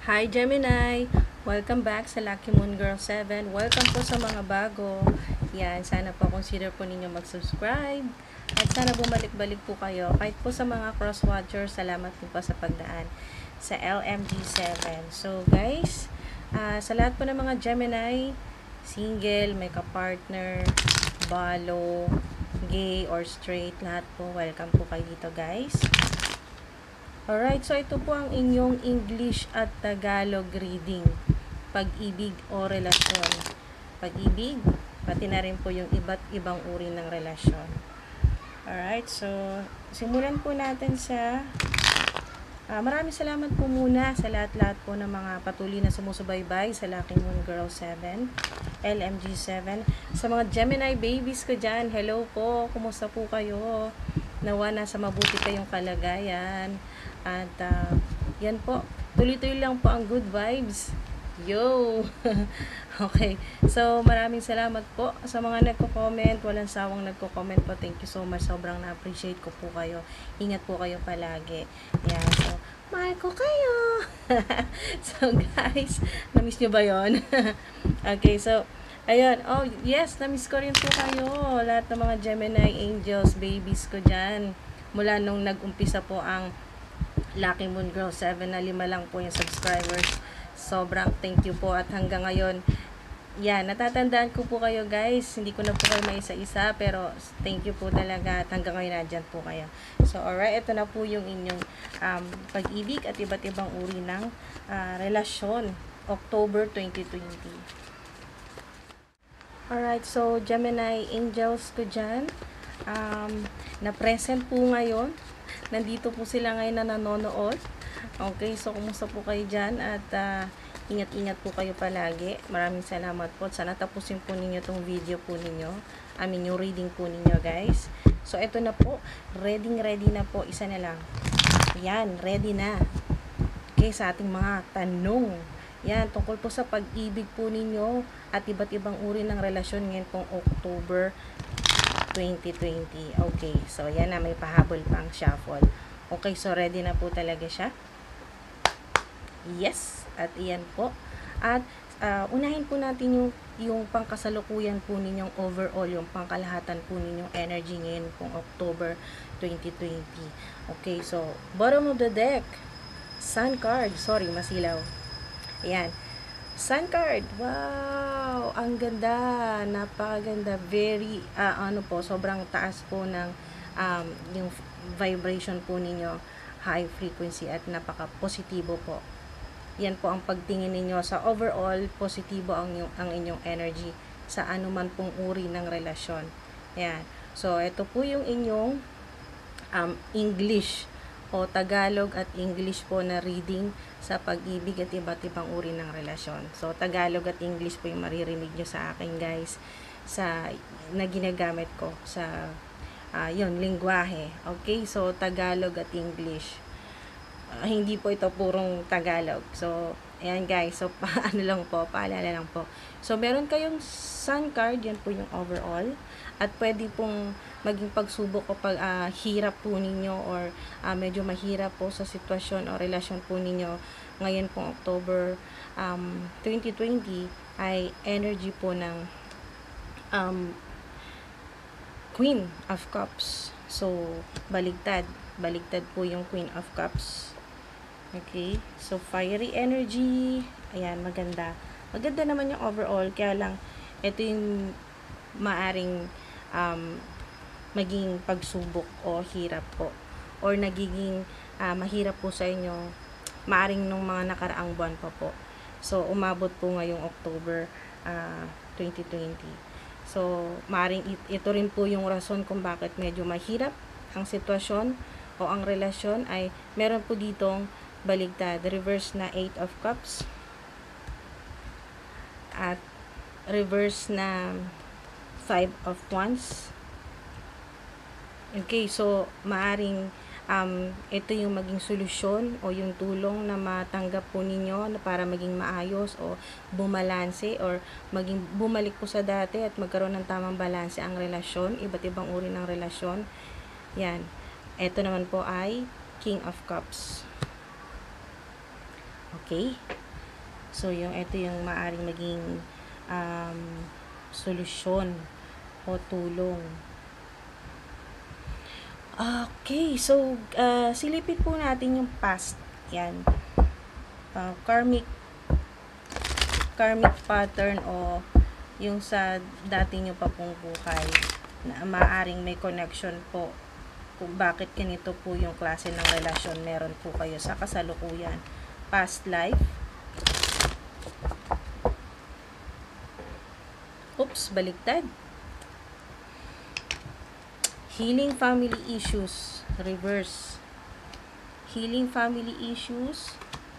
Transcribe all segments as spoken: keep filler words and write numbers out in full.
Hi Gemini! Welcome back sa Lucky Moon Girl seven. Welcome po sa mga bago. Yan, sana po consider po ninyo mag-subscribe. At sana bumalik-balik po kayo. Kahit po sa mga cross-watchers, salamat po pa sa pagdaan sa L M G seven. So guys, uh, sa lahat po ng mga Gemini, single, may ka-partner, balo, gay or straight, lahat po, welcome po kayo dito guys. Alright, so ito po ang inyong English at Tagalog reading. Pag-ibig o relasyon. Pag-ibig, pati na rin po yung iba't ibang uri ng relasyon. Alright, so simulan po natin sa uh, maraming salamat po muna sa lahat-lahat po ng mga patuloy na sumusubaybay sa Lucky Moon Girl seven, L M G seven. Sa mga Gemini babies ko dyan, hello po, kumusta po kayo? Nawa nasa mabuti kayong kalagayan. At uh, yan po, tuloy-tuloy lang po ang good vibes. Yo! Okay, so maraming salamat po sa mga nagko-comment, walang sawang nagko-comment po. Thank you so much, sobrang na-appreciate ko po kayo. Ingat po kayo palagi. Yan, so mahal ko kayo. So guys, na-miss nyo ba yun? Okay, so ayun, oh yes, na-miss ko rin po kayo. Lahat ng mga Gemini angels, babies ko dyan. Mula nung nag-umpisa po ang Lucky Moon Girl seven, na lima lang po yung subscribers. Sobrang thank you po. At hanggang ngayon, yan, natatandaan ko po kayo guys. Hindi ko na po kayo maisa-isa, pero thank you po talaga. At hanggang ngayon, nandyan po kayo. So, alright, ito na po yung inyong um, pag-ibig at iba't ibang uri ng uh, relasyon. October twenty twenty. Alright, so Gemini angels ko dyan. Um, na-present po ngayon. Nandito po sila ngayon na nanonood. Okay, so kumusta po kayo dyan? At uh, ingat-ingat po kayo palagi. Maraming salamat po. Sana tapusin po ninyo itong video po ninyo. I mean, yung reading po ninyo guys. So, ito na po. Ready, ready na po. Isa na lang. Yan, ready na. Okay, sa ating mga tanong. Yan, tungkol po sa pag-ibig po ninyo at iba't ibang uri ng relasyon ngayon pong October twenty twenty. Okay, so yan na, may pahabol pang shuffle. Okay, so ready na po talaga siya. Yes, at iyan po. At uh, unahin po natin yung, yung pangkasalukuyan po ninyong overall, yung pangkalahatan po ninyong energy ngayon pong October twenty twenty. Okay, so bottom of the deck, Sun card. Sorry, masilaw. Ayan. Sun card. Wow! Ang ganda. Napakaganda. Very, uh, ano po, sobrang taas po ng um, yung vibration po ninyo. High frequency at napaka-positibo po. Yan po ang pagtingin ninyo sa overall, positibo ang, yung, ang inyong energy sa anuman pong uri ng relasyon. Ayan. So, ito po yung inyong um, English o Tagalog at English po na reading sa pag-ibig at iba't ibang uri ng relasyon. So, Tagalog at English po yung maririnig nyo sa akin guys, sa na ginagamit ko sa uh, yun, lingwahe. Okay, so Tagalog at English. Uh, hindi po ito purong Tagalog. So, ayan guys, so paano lang po, paalala lang po. So, meron kayong Sun card, yan po yung overall. At pwede pong maging pagsubok kapag uh, hirap po ninyo or uh, medyo mahirap po sa sitwasyon o relasyon po ninyo ngayon pong October um, twenty twenty ay energy po ng um, Queen of Cups. So, baligtad. Baligtad po yung Queen of Cups. Okay. So, fiery energy. Ayan, maganda. Maganda naman yung overall. Kaya lang, ito yung maaring um, maging pagsubok o hirap po or nagiging uh, mahirap po sa inyo maaring nung mga nakaraang buwan pa po. So umabot po ngayong October uh, twenty twenty. So maaring it, ito rin po yung rason kung bakit medyo mahirap ang sitwasyon o ang relasyon ay meron po ditong baligtad, reverse na eight of cups at reverse na five of wands. Okay, so maaring um, ito yung maging solusyon o yung tulong na matanggap po ninyo na para maging maayos o bumalanse or maging bumalik po sa dati at magkaroon ng tamang balanse ang relasyon, iba't ibang uri ng relasyon. Yan. Ito naman po ay King of Cups. Okay? So, yung ito yung maaring maging um, solusyon o tulong. Okay, so uh, silipin po natin yung past. Yan. Uh, karmic karmic pattern o yung sa dati nyo pa pong buhay na maaring may connection po kung bakit ganito po yung klase ng relasyon meron po kayo sa kasalukuyan. Past life. Oops, baliktad. Healing family issues. Reverse. Healing family issues.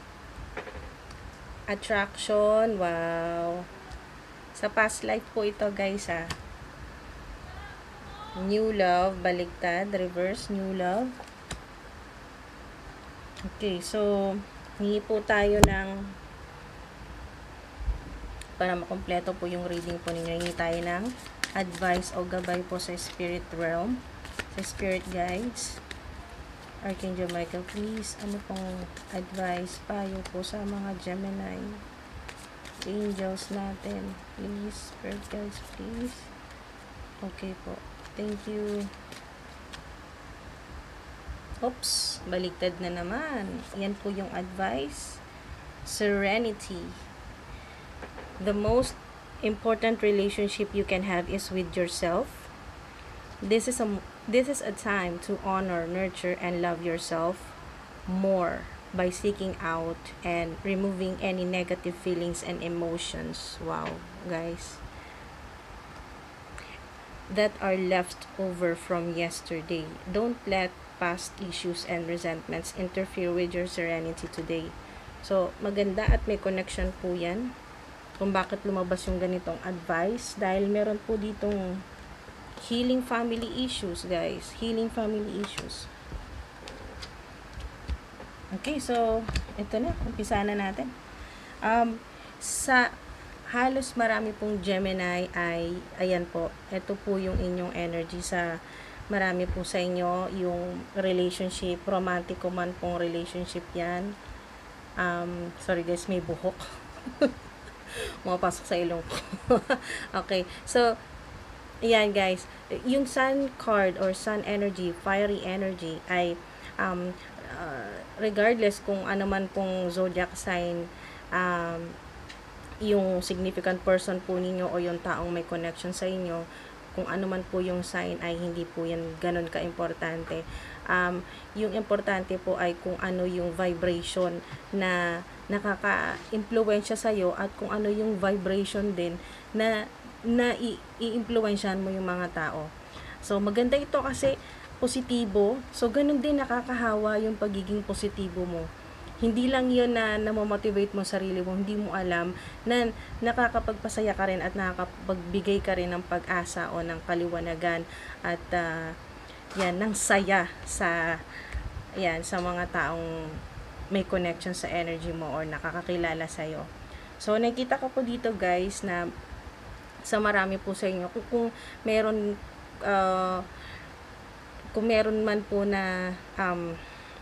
Attraction. Wow. Sa past life po ito, guys, ha. New love. Baliktad. Reverse. New love. Okay, so hingi po tayo ng para makompleto po yung reading po ninyo. Hingi tayo ng advice o gabay po sa spirit realm, sa spirit guides. Archangel Michael, please, ano pong advice, payo po sa mga Gemini angels natin, please, spirit guides, please. Okay po, thank you. Oops, baliktad na naman. Yan po yung advice. Serenity. The most important relationship you can have is with yourself. This is a this is a time to honor, nurture, and love yourself more by seeking out and removing any negative feelings and emotions. Wow, guys. That are left over from yesterday. Don't let past issues and resentments interfere with your serenity today. So, maganda at may connection po yan kung bakit lumabas yung ganitong advice, dahil meron po ditong healing family issues, guys. Healing family issues. Okay, so ito na, umpisa na natin. Um, sa halos marami pong Gemini ay, ayan po, ito po yung inyong energy sa marami po sa inyo, yung relationship, romantiko man pong relationship yan. Um, sorry guys, may buhok. Mapasok sa ilong ko. Okay. So, ayan guys. Yung sun card or sun energy, fiery energy, ay um, uh, regardless kung ano man pong zodiac sign, um, yung significant person po ninyo o yung taong may connection sa inyo, kung ano man po yung sign ay hindi po yan ganun ka-importante. Um, yung importante po ay kung ano yung vibration na nakaka-impluwensya sa'yo at kung ano yung vibration din na na i-impluwensyahan mo yung mga tao. So, maganda ito kasi positibo. So, ganun din nakakahawa yung pagiging positibo mo. Hindi lang yun na namomotivate mo sarili mo, hindi mo alam na nakakapagpasaya ka rin at nakakapagbigay ka rin ng pag-asa o ng kaliwanagan at uh, yan, ng saya sa yan, sa mga taong may connection sa energy mo or nakakakilala sa'yo. So, nakita ko po dito guys na sa marami po sa inyo, kung, kung meron uh, kung meron man po na um,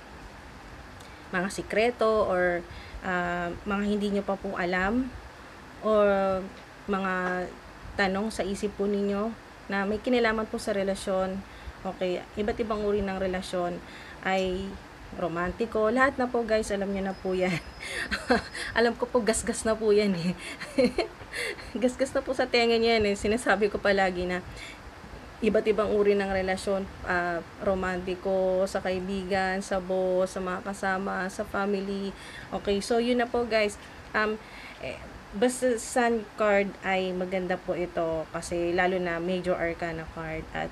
mga sikreto or uh, mga hindi nyo pa po alam or mga tanong sa isip po ninyo na may kinalaman po sa relasyon, okay, iba't ibang uri ng relasyon ay romantiko, lahat na po guys, alam niyo na po yan. Alam ko po, gasgas na po yan eh. Gasgas na po sa tenga niyan eh. Sinasabi ko palagi na iba't ibang uri ng relasyon, uh, romantiko, sa kaibigan, sa boss, sa mga kasama, sa family. Okay, so yun na po guys. Um, eh, basta sun card ay maganda po ito kasi lalo na major arcana card at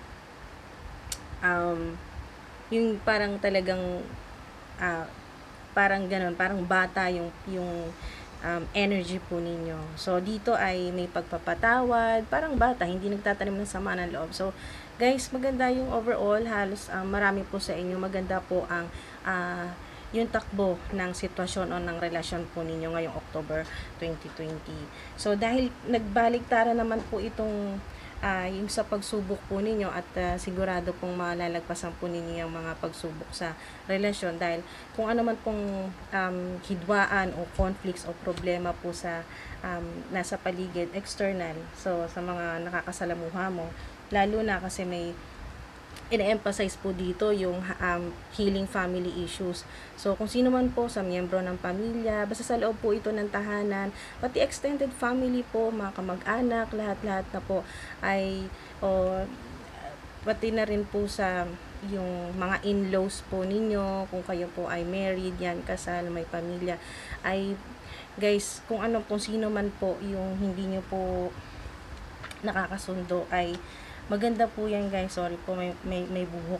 um, yung parang talagang uh, parang ganun, parang bata yung yung um, energy po ninyo. So, dito ay may pagpapatawad, parang bata, hindi nagtatanim ng sama ng loob. So, guys, maganda yung overall, halos um, marami po sa inyo, maganda po ang uh, yung takbo ng sitwasyon o ng relasyon po ninyo ngayong October twenty twenty. So, dahil nagbaligtara naman po itong uh, yung sa pagsubok po ninyo at uh, sigurado pong malalagpasan po ninyo yung mga pagsubok sa relasyon dahil kung ano man pong um, hidwaan o conflicts o problema po sa um, nasa paligid external, so sa mga nakakasalamuha mo, lalo na kasi may ine-emphasize po dito yung um, healing family issues. So, kung sino man po sa miyembro ng pamilya, basta sa loob po ito ng tahanan, pati extended family po, mga kamag-anak, lahat-lahat na po ay, o, pati na rin po sa yung mga in-laws po ninyo, kung kayo po ay married, yan, kasal, may pamilya, ay, guys, kung ano po, sino man po yung hindi nyo po nakakasundo, ay, maganda po yan, guys. Sorry po, may, may, may buhok.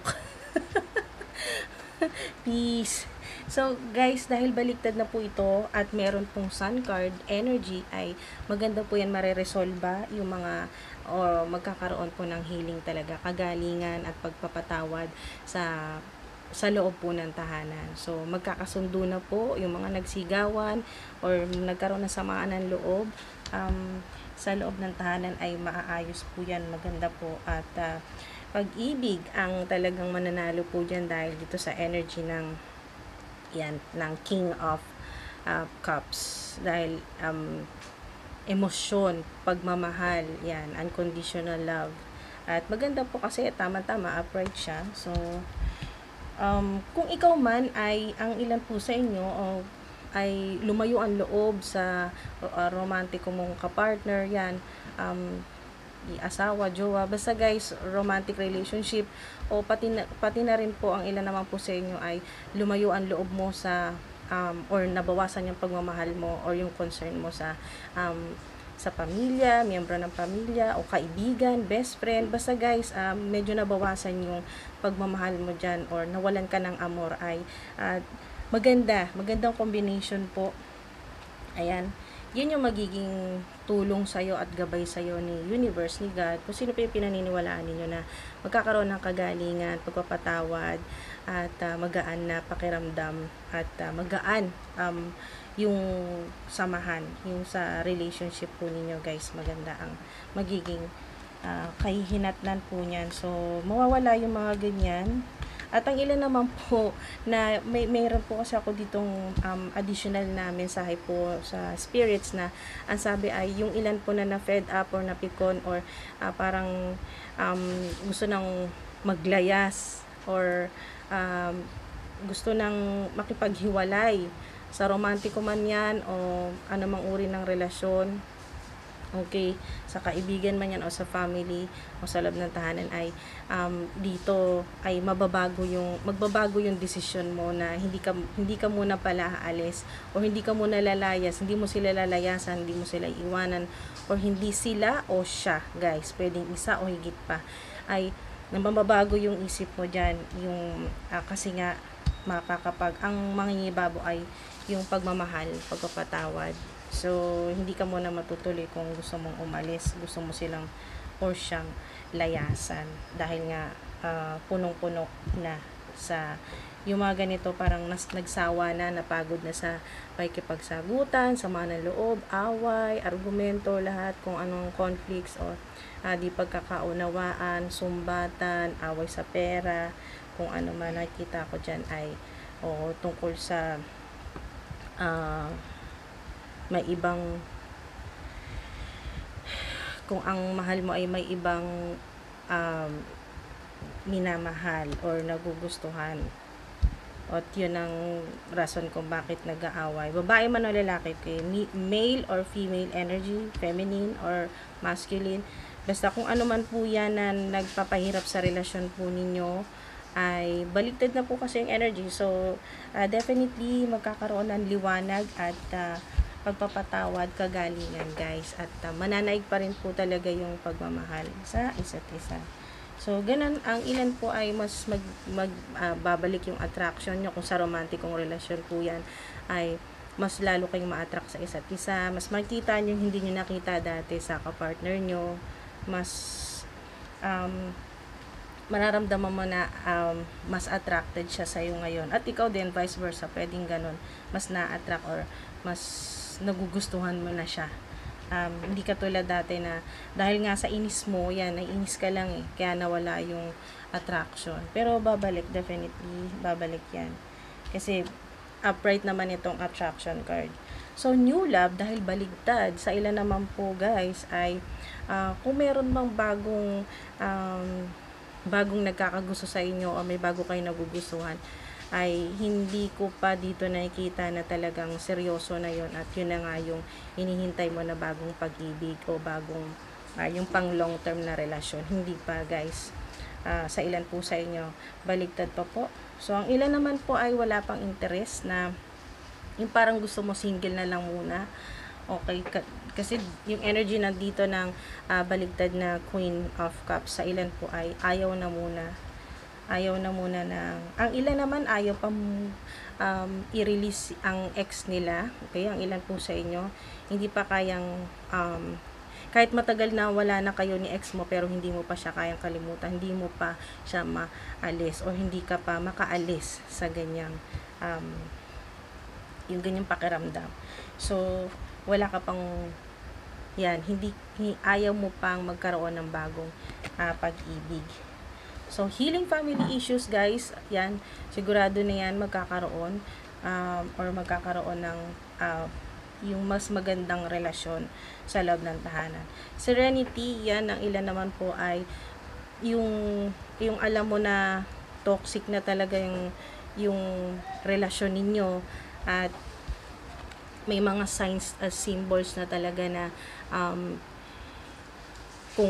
Peace. So, guys, dahil baliktad na po ito at meron pong sun card energy, ay maganda po yan mareresolba yung mga o magkakaroon po ng healing talaga, kagalingan at pagpapatawad sa sa loob po ng tahanan. So, magkakasundo na po yung mga nagsigawan or nagkaroon ng samaan ng loob. Um, sa loob ng tahanan ay maaayos po yan, maganda po, at uh, pag-ibig ang talagang mananalo po dyan dahil dito sa energy ng yan, ng King of uh, Cups, dahil um, emosyon, pagmamahal, yan, unconditional love, at maganda po kasi tama-tama upright siya. So um, kung ikaw man ay ang ilan po sa inyo o ay lumayo ang loob sa uh, romantiko mong kapartner, yan, um, asawa, jowa, basta guys, romantic relationship, o pati na, pati na rin po ang ilan naman po sa inyo ay lumayo ang loob mo sa, um, or nabawasan yung pagmamahal mo or yung concern mo sa, um, sa pamilya, miyembro ng pamilya, o kaibigan, best friend, basta guys, um, medyo nabawasan yung pagmamahal mo dyan or nawalan ka ng amor, ay, uh, maganda, magandang combination po. Ayan, yun yung magiging tulong sa'yo at gabay sa'yo ni universe, ni God, kung sino pa yung pinaniniwalaan ninyo na magkakaroon ng kagalingan, pagpapatawad, at uh, magaan na pakiramdam, at uh, magaan um, yung samahan, yung sa relationship po ninyo, guys. Maganda ang magiging uh, kahihinatnan po niyan. So, mawawala yung mga ganyan. At ang ilan naman po na may mayroon po kasi ako ditong um, additional na mensahe po sa spirits na ang sabi ay yung ilan po na na-fed up or napikon or uh, parang um, gusto nang maglayas or um, gusto nang makipaghiwalay sa romantiko man yan o anumang uri ng relasyon. Okay, sa kaibigan man yan o sa family o sa loob ng tahanan, ay um, dito ay mababago yung magbabago yung desisyon mo na hindi ka hindi ka muna pala aalis o hindi ka muna lalayas, hindi mo sila lalayasan, hindi mo sila iwanan, or hindi sila o siya, guys, pwedeng isa o higit pa, ay mababago yung isip mo diyan, yung uh, kasi nga makakapag ang mangingibabaw ay yung pagmamahal, pagpapatawad. So, hindi ka muna matutuloy kung gusto mong umalis, gusto mo silang or siyang layasan dahil nga uh, punong-puno na sa yung mga ganito, parang nas, nagsawa na, napagod na sa pakikipagsagutan, sama ng loob, away, argumento, lahat kung anong conflicts o uh, di pagkakaunawaan, sumbatan, away sa pera, kung ano man nakikita ko dyan ay o tungkol sa uh, may ibang, kung ang mahal mo ay may ibang um, minamahal or nagugustuhan, at yun ang rason kung bakit nag-aaway, babae man o lalaki, okay? Male or female energy, feminine or masculine, basta kung ano man po yan na nagpapahirap sa relasyon po ninyo, ay baliktad na po kasi yung energy. So uh, definitely magkakaroon ng liwanag at uh, pagpapatawad, kagalingan, guys, at uh, mananaig pa rin po talaga yung pagmamahal sa isa't isa. So ganun, ang ilan po ay mas mag, mag uh, babalik yung attraction nyo kung sa romantikong relasyon po yan, ay mas lalo kayong ma-attract sa isa't isa, mas makita nyo hindi nyo nakita dati sa kapartner nyo, mas um, mararamdaman mo na um, mas attracted siya sa'yo ngayon, at ikaw din vice versa, pwedeng ganun, mas na-attract or mas nagugustuhan mo na siya Um, hindi katulad dati na dahil nga sa inis mo, yan, naiinis ka lang eh, kaya nawala yung attraction. Pero babalik, definitely, babalik yan. Kasi upright naman itong attraction card. So, new love, dahil baligtad, sa ilan naman po guys, ay uh, kung meron bang bagong um, bagong nagkakagusto sa inyo o may bago kayo nagugustuhan, ay hindi ko pa dito nakikita na talagang seryoso na yon, at yun na nga yung hinihintay mo na bagong pag-ibig o bagong uh, yung pang long term na relasyon. Hindi pa guys. Uh, sa ilan po sa inyo, baligtad pa po. So, ang ilan naman po ay wala pang interest, na yung parang gusto mo single na lang muna. Okay, kasi yung energy nandito ng uh, baligtad na Queen of Cups, sa ilan po ay ayaw na muna. Ayaw na muna ng, ang ilan naman ayaw pa um, i-release ang ex nila. Okay, ang ilan po sa inyo, hindi pa kayang, um, kahit matagal na wala na kayo ni ex mo, pero hindi mo pa siya kayang kalimutan, hindi mo pa siya maalis, o hindi ka pa makaalis sa ganyang, um, yung ganyang pakiramdam. So, wala ka pang, yan, hindi, hindi ayaw mo pang magkaroon ng bagong uh, pag-ibig. So, healing family issues guys, yan, sigurado na yan magkakaroon, um, or magkakaroon ng uh, yung mas magandang relasyon sa loob ng tahanan. Serenity, yan, ang ilan naman po ay yung, yung alam mo na toxic na talaga yung, yung relasyon ninyo, at may mga signs as uh, symbols na talaga na um, kung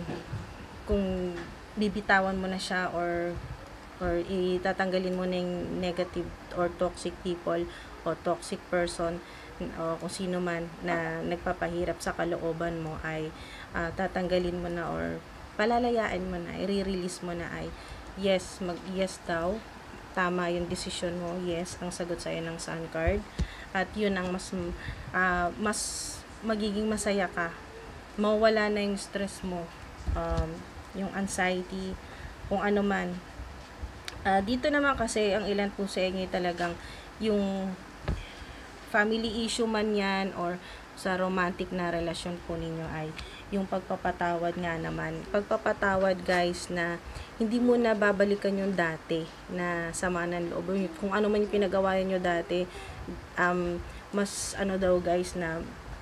kung bibitawan mo na siya, or or itatanggalin mo na yung negative or toxic people o toxic person o kung sino man na nagpapahirap sa kalooban mo, ay uh, tatanggalin mo na or palalayaan mo na, i-release mo na, ay yes, mag yes daw, tama yung decision mo, yes ang sagot sa iyo ng Sun card, at yun ang mas uh, mas magiging masaya ka, mawala na yung stress mo, um, yung anxiety, kung ano man. Uh, dito naman kasi ang ilan po sa inyo talagang yung family issue man yan, or sa romantic na relasyon po ninyo, ay yung pagpapatawad nga naman. Pagpapatawad guys, na hindi mo na babalikan yung dati na sama ng loob. Kung ano man yung pinagawa nyo dati, um, mas ano daw guys, na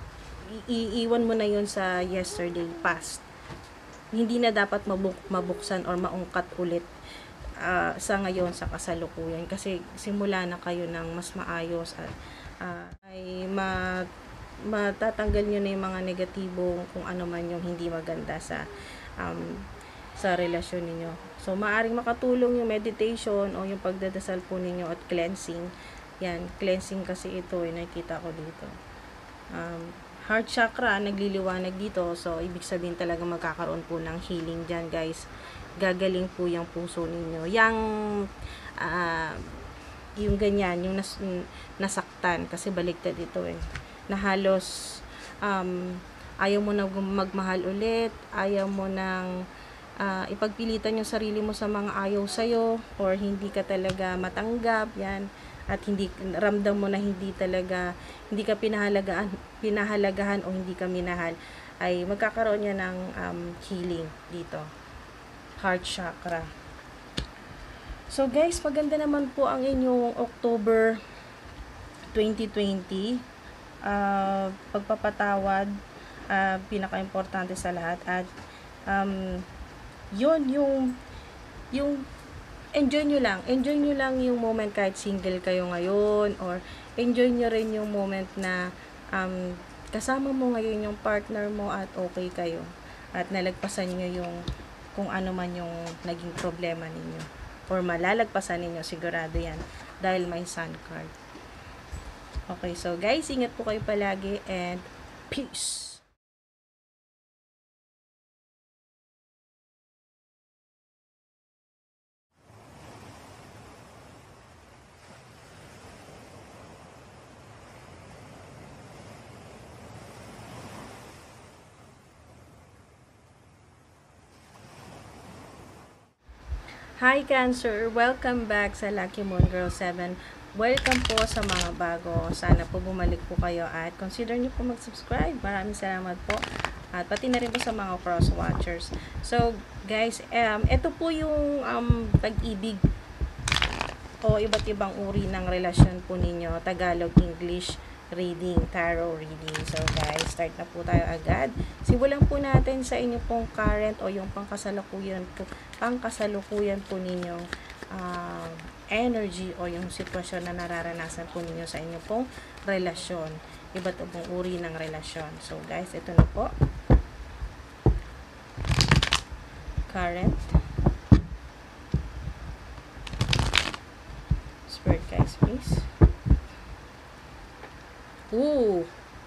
iiwan mo na yun sa yesterday, past. Hindi na dapat mabuk mabuksan or maungkat ulit uh, sa ngayon, sa kasalukuyan. Kasi simula na kayo ng mas maayos, at uh, ay ma matatanggal nyo na yung mga negatibo, kung ano man yung hindi maganda sa um, sa relasyon ninyo. So, maaring makatulong yung meditation o yung pagdadasal po ninyo at cleansing. Yan, cleansing kasi ito, eh, nakikita ko dito. Um, heart chakra, nagliliwanag dito. So, ibig sabihin talaga magkakaroon po ng healing dyan, guys. Gagaling po yung puso ninyo. Yang, uh, yung ganyan, yung nas, nasaktan, kasi baligtad ito eh. Na halos, um, ayaw mo na magmahal ulit, ayaw mo nang uh, ipagpilitan yung sarili mo sa mga ayaw sa'yo, or hindi ka talaga matanggap, yan, at hindi, ramdam mo na hindi talaga, hindi ka pinahalagahan, pinahalagahan o hindi ka minahal, ay magkakaroon niya ng um, healing dito. Heart chakra. So guys, maganda naman po ang inyong October twenty twenty. Uh, pagpapatawad, uh, pinaka-importante sa lahat, at um, yun yung yung enjoy nyo lang enjoy nyo lang yung moment, kahit single kayo ngayon, or enjoy nyo rin yung moment na um, kasama mo ngayon yung partner mo, at okay kayo, at nalagpasan nyo yung kung ano man yung naging problema ninyo, or malalagpasan ninyo, sigurado yan, dahil may Sun card. Okay, so guys, ingat po kayo palagi, and peace! Hi Cancer! Welcome back sa Lucky Moon Girl seven welcome po sa mga bago. Sana po bumalik po kayo at consider nyo po mag-subscribe. Maraming salamat po. At pati na rin po sa mga cross-watchers. So, guys, um, ito po yung um, pag-ibig o iba't ibang uri ng relasyon po ninyo. Tagalog, English, reading, tarot reading. So, guys, start na po tayo agad. Simulan po natin sa inyo pong current o yung pangkasalukuyan po, pangkasalukuyan po ninyo uh, energy o yung sitwasyon na nararanasan po ninyo sa inyo pong relasyon. Iba't ibang uri ng relasyon. So, guys, ito na po. Current. Spirit guys, please. Ooh.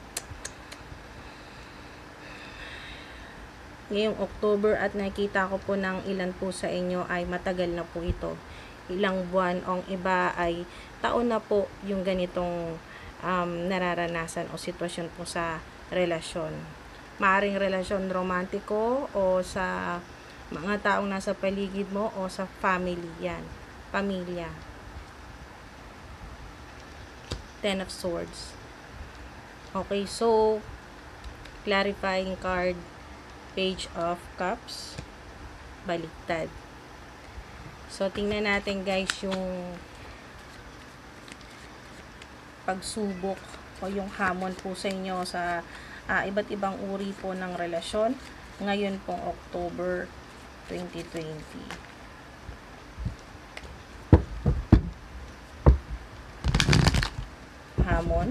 Ngayong October at nakita ko po ng ilan po sa inyo ay matagal na po ito. Ilang buwan o iba ay taon na po yung ganitong um, nararanasan o sitwasyon po sa relasyon. Maaring relasyon romantiko o sa mga taong nasa paligid mo o sa family yan. Pamilya. Ten of Swords. Okay, so clarifying card, Page of Cups, baliktad. So, tingnan natin guys yung pagsubok o yung hamon po sa inyo sa uh, iba't ibang uri po ng relasyon ngayon pong October twenty twenty. Hamon.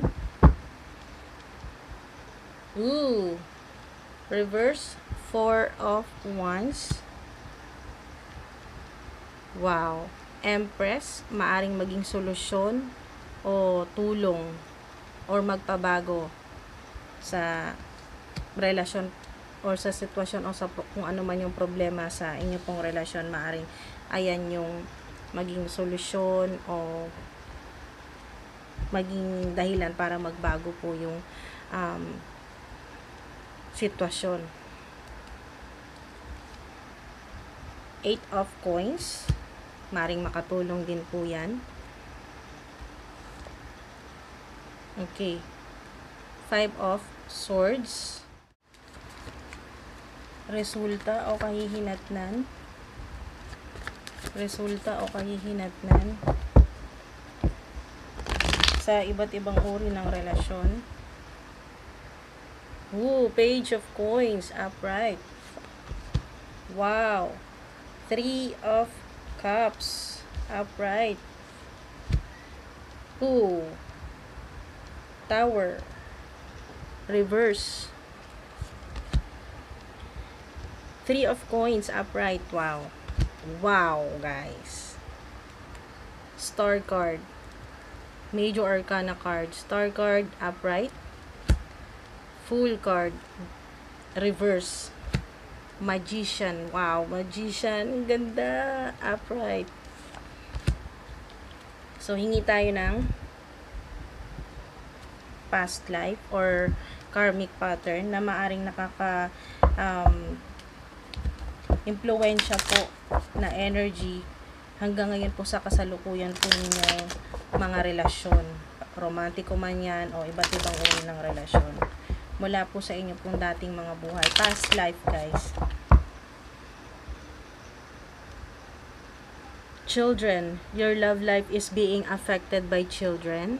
Ooh. Reverse. Four of Wands. Wow. Empress. Maaring maging solusyon o tulong or magpabago sa relasyon or sa sitwasyon o sa kung ano man yung problema sa inyo pong relasyon. Maaring ayan yung maging solusyon o maging dahilan para magbago po yung um, sitwasyon. Eight of Coins. Maring makatulong din po yan. Okay. Five of Swords. Resulta o kahihinatnan. Resulta o kahihinatnan sa iba't ibang uri ng relasyon. Ooh, Page of Coins, upright. Wow. Three of Cups, upright. Ooh. Tower. Reverse. Three of Coins, upright. Wow. Wow, guys. Star card. Major Arcana card. Star card, upright. Fool card. Reverse. Magician. Wow, Magician. Ganda. Upright. So, hingi tayo ng past life or karmic pattern na maaring nakaka um, impluwensya po na energy hanggang ngayon po sa kasalukuyan po ninyo mga relasyon. Romantiko man yan o iba't ibang uri ng relasyon. Mula po sa inyo pong dating mga buhay. Past life, guys. Children. Your love life is being affected by children.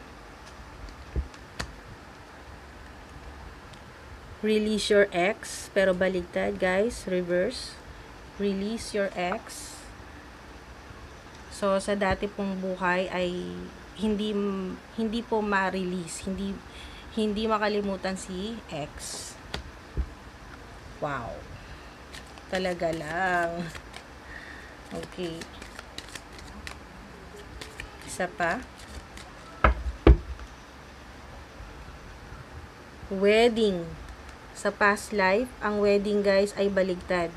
Release your ex. Pero baligtad, guys. Reverse. Release your ex. So, sa dati pong buhay ay hindi hindi po ma-release. Hindi hindi makalimutan si ex. Wow. Talaga lang. Okay. Isa pa. Wedding. Sa past life, ang wedding guys ay baligtad.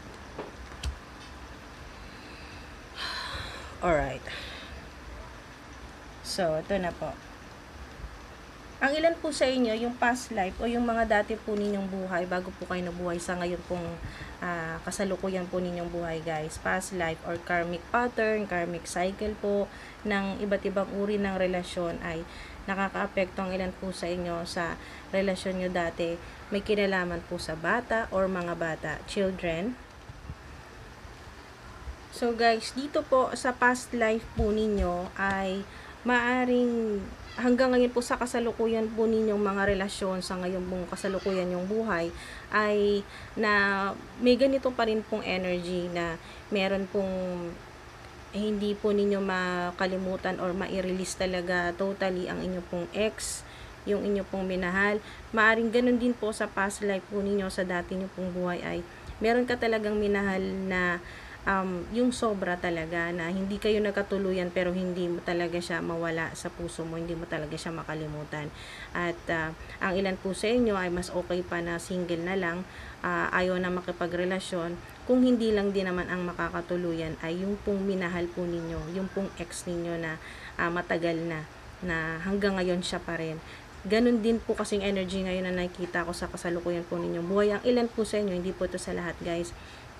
Alright. So, ito na po. Ang ilan po sa inyo, yung past life o yung mga dati po ninyong buhay bago po kayo nabuhay sa ngayon pong uh, kasalukuyan po ninyong buhay guys. Past life or karmic pattern, karmic cycle po ng iba't ibang uri ng relasyon ay nakakaapekto ang ilan po sa inyo sa relasyon nyo dati. May kinalaman po sa bata or mga bata, children. So guys, dito po sa past life po ninyo ay maaring hanggang ngayon po sa kasalukuyan po ninyong mga relasyon sa ngayon pong kasalukuyan yung buhay ay na may ganito pa rin pong energy na meron pong eh, hindi po ninyo makalimutan or ma-release talaga totally ang inyo pong ex, yung inyo pong minahal. Maaring ganun din po sa past life po ninyo sa dati nyo pong buhay ay meron ka talagang minahal na Um, yung sobra talaga na hindi kayo nagkatuluyan pero hindi mo talaga siya mawala sa puso mo, hindi mo talaga siya makalimutan. At uh, ang ilan po sa inyo ay mas okay pa na single na lang, uh, ayaw na makipagrelasyon. Kung hindi lang din naman ang makakatuluyan ay yung pong minahal po ninyo, yung pong ex ninyo na uh, matagal na, na hanggang ngayon siya pa rin. Ganun din po kasing energy ngayon na nakikita ko sa kasalukuyan po ninyong buhay. Ang ilan po sa inyo, hindi po ito sa lahat guys,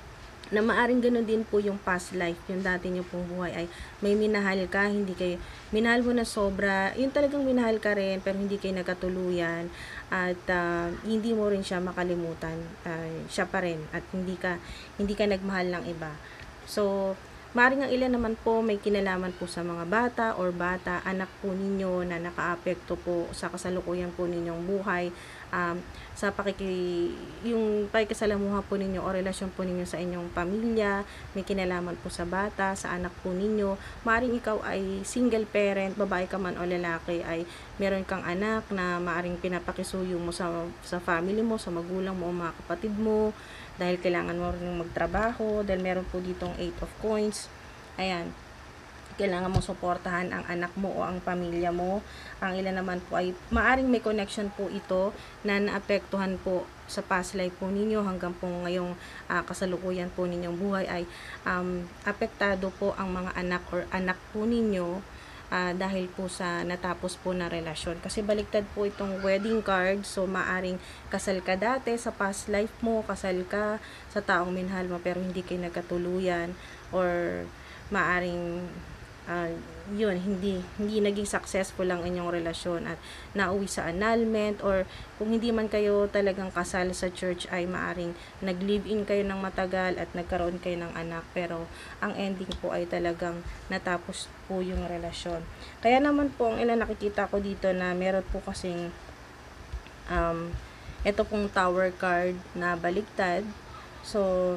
na maaring ganun din po yung past life, yung dati nyo pong buhay ay may minahal ka, hindi kayo, minahal mo na sobra, yung talagang minahal ka rin, pero hindi kayo nagkatuluyan, at uh, hindi mo rin siya makalimutan, uh, siya pa rin, at hindi ka, hindi ka nagmahal ng iba. So, maaring ang ilan naman po may kinalaman po sa mga bata or bata, anak po ninyo na nakaapekto po sa kasalukuyan po ninyong buhay, um, sa pakiki, yung pakikisalamuha po ninyo o relasyon po ninyo sa inyong pamilya, may kinalaman po sa bata, sa anak po ninyo. Maaring ikaw ay single parent, babae ka man o lalaki, ay meron kang anak na maaring pinapakisuyo mo sa, sa family mo, sa magulang mo o mga kapatid mo, dahil kailangan mo rin magtrabaho, dahil meron po ditong eight of coins. Ayan, kailangan mo suportahan ang anak mo o ang pamilya mo. Ang ilan naman po ay maaring may connection po ito na naapektuhan po sa past life po ninyo hanggang po ngayong uh, kasalukuyan po ninyong buhay ay um, apektado po ang mga anak or anak po ninyo uh, dahil po sa natapos po na relasyon. Kasi baliktad po itong wedding card, so maaring kasal ka dati sa past life mo, kasal ka sa taong minahal mo pero hindi kayo nagkatuluyan, or maaring Uh, yun, hindi hindi naging successful lang inyong relasyon at nauwi sa annulment, or kung hindi man kayo talagang kasal sa church ay maaring nag-live-in kayo ng matagal at nagkaroon kayo ng anak pero ang ending po ay talagang natapos po yung relasyon. Kaya naman po ang ilan nakikita ko dito na meron po kasing um, ito pong tower card na baliktad. So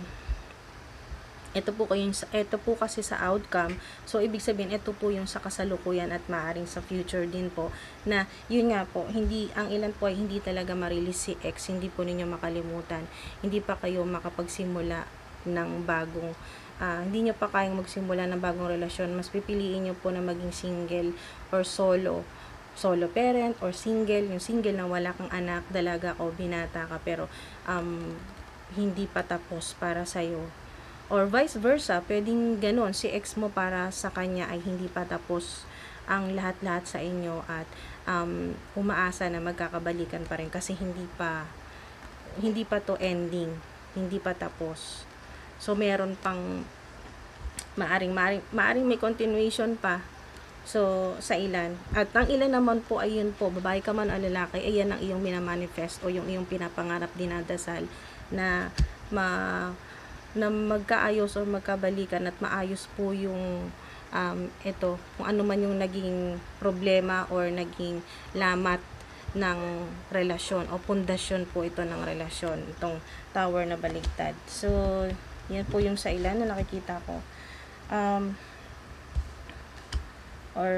ito po, yung, ito po kasi sa outcome. So, ibig sabihin, ito po yung sa kasalukuyan at maaring sa future din po. Na, yun nga po, hindi, ang ilan po ay hindi talaga marilis si ex. Hindi po ninyo makalimutan. Hindi pa kayo makapagsimula ng bagong, uh, hindi nyo pa kayang magsimula ng bagong relasyon. Mas pipiliin nyo po na maging single or solo. Solo parent or single. Yung single na wala kang anak, dalaga o binata ka. Pero, um, hindi pa tapos para sa'yo. Or vice versa, pwedeng ganun, si ex mo para sa kanya ay hindi pa tapos ang lahat-lahat sa inyo at um, umaasa na magkakabalikan pa rin kasi hindi pa hindi pa to ending, hindi pa tapos. So meron pang maaring maaring, maaring may continuation pa. So sa ilan, at ang ilan naman po ayun po, babae ka man o lalaki, ayan ang iyong minamanifest o yung iyong pinapangarap, dinadasal na ma na magkaayos o magkabalikan at maayos po yung um, ito, kung ano man yung naging problema or naging lamat ng relasyon o pundasyon po ito ng relasyon, itong tower na baligtad. So, yan po yung sa ilan na nakikita ko. Um, or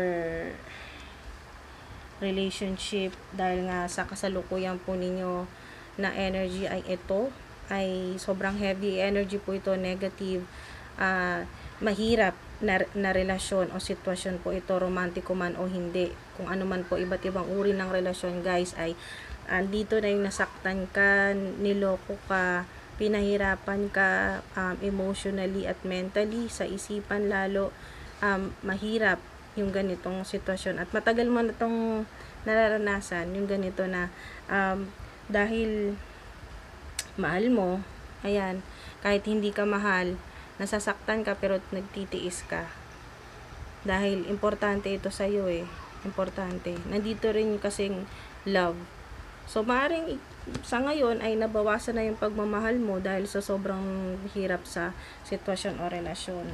relationship, dahil nga sa kasalukuyan po ninyo na energy ay ito, ay sobrang heavy energy po ito, negative, uh, mahirap na, na relasyon o sitwasyon po ito, romantiko man o hindi, kung ano man po, iba't ibang uri ng relasyon guys, ay andito na yung nasaktan ka, niloko ka, pinahirapan ka um, emotionally at mentally, sa isipan lalo, um, mahirap yung ganitong sitwasyon at matagal mo na itong nararanasan yung ganito na um, dahil mahal mo, ayan, kahit hindi ka mahal, nasasaktan ka pero nagtitiis ka. Dahil importante ito sa'yo eh. Importante. Nandito rin kasing love. So, maaaring sa ngayon ay nabawasan na yung pagmamahal mo dahil sa sobrang hirap sa sitwasyon o relasyon.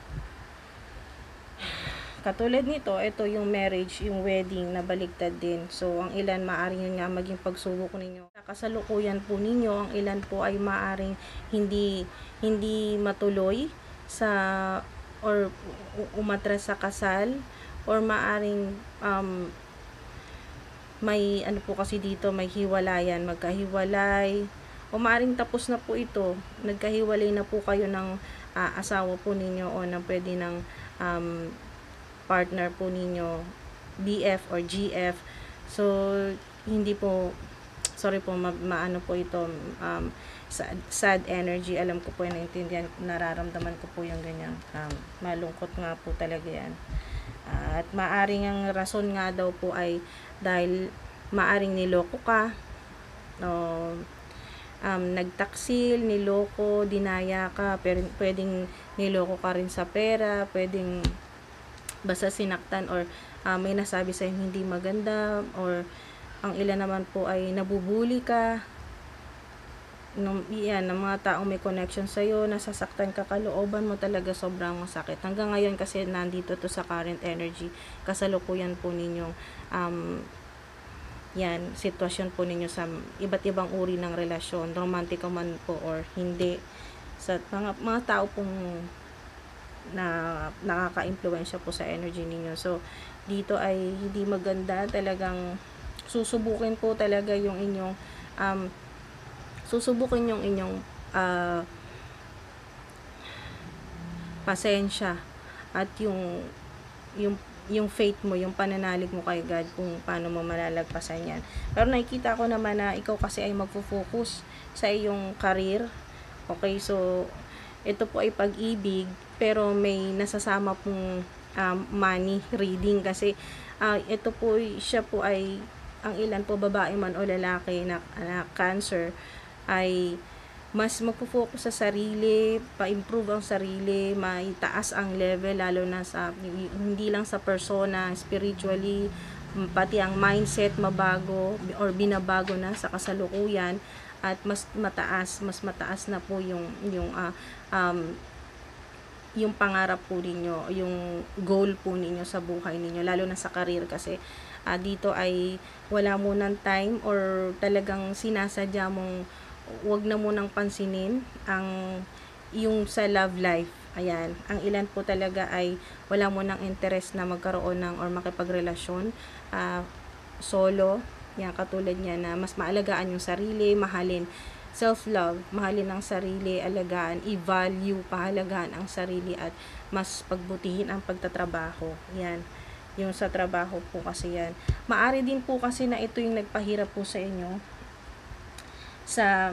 Katulad nito, ito yung marriage, yung wedding na baliktad din. So, ang ilan maaaring yun nga maging pagsubok ninyo. Sa kasalukuyan po ninyo, ang ilan po ay maaaring hindi hindi matuloy sa or umatras sa kasal or maaring um, may ano po kasi dito, may hiwalayan, magkahiwalay o maaring tapos na po ito, nagkahiwalay na po kayo ng uh, asawa po ninyo o na pwede ng um, partner po ninyo, B F or G F. So hindi po, sorry po, ma maano po ito, um, sad, sad energy. Alam ko po, naintindihan, nararamdaman ko po yung ganyan. Um, malungkot nga po talaga yan. Uh, at maaring ang rason nga daw po ay dahil maaring niloko ka, o um, nagtaksil, niloko, dinaya ka, pero pwedeng niloko ka rin sa pera, pwedeng basta sinaktan or uh, may nasabi sa'yo hindi maganda, or ang ilan naman po ay nabubuli ka nung yan, ng mga taong may connection sa'yo, nasasaktan ka, kalooban mo talaga sobrang masakit. Hanggang ngayon kasi nandito to sa current energy, kasalukuyan po ninyong um, yan, sitwasyon po ninyo sa iba't ibang uri ng relasyon, romantic man po or hindi, sa mga, mga tao pong na nakaka-impluwensya po sa energy ninyo. So, dito ay hindi maganda, talagang susubukin po talaga yung inyong um, susubukin yung inyong uh, pasensya at yung yung yung faith mo, yung pananalig mo kay God kung paano mo malalagpasan yan. Pero nakikita ko naman na ikaw kasi ay magfo-focus sa iyong career. Okay, so ito po ay pag-ibig pero may nasasama pong um, money reading kasi uh, ito po, siya po ay ang ilan po, babae man o lalaki na, na cancer, ay mas magpo-focus sa sarili, pa-improve ang sarili, maitaas ang level, lalo na sa hindi lang sa persona, spiritually, pati ang mindset mabago or binabago na sa kasalukuyan, at mas mataas, mas mataas na po yung yung uh, um, yung pangarap po ninyo, yung goal po ninyo sa buhay ninyo, lalo na sa career kasi uh, dito ay wala munang time or talagang sinasadya mong wag na munang pansinin ang yung sa love life. Ayan, ang ilan po talaga ay wala munang interest na magkaroon ng or makipagrelasyon uh, solo. Yan, katulad niya na mas maalagaan yung sarili, mahalin self-love, mahalin ang sarili, alagaan, i-value, pahalagaan ang sarili at mas pagbutihin ang pagtatrabaho. Yan, yung sa trabaho po kasi yan. Maari din po kasi na ito yung nagpahirap po sa inyo sa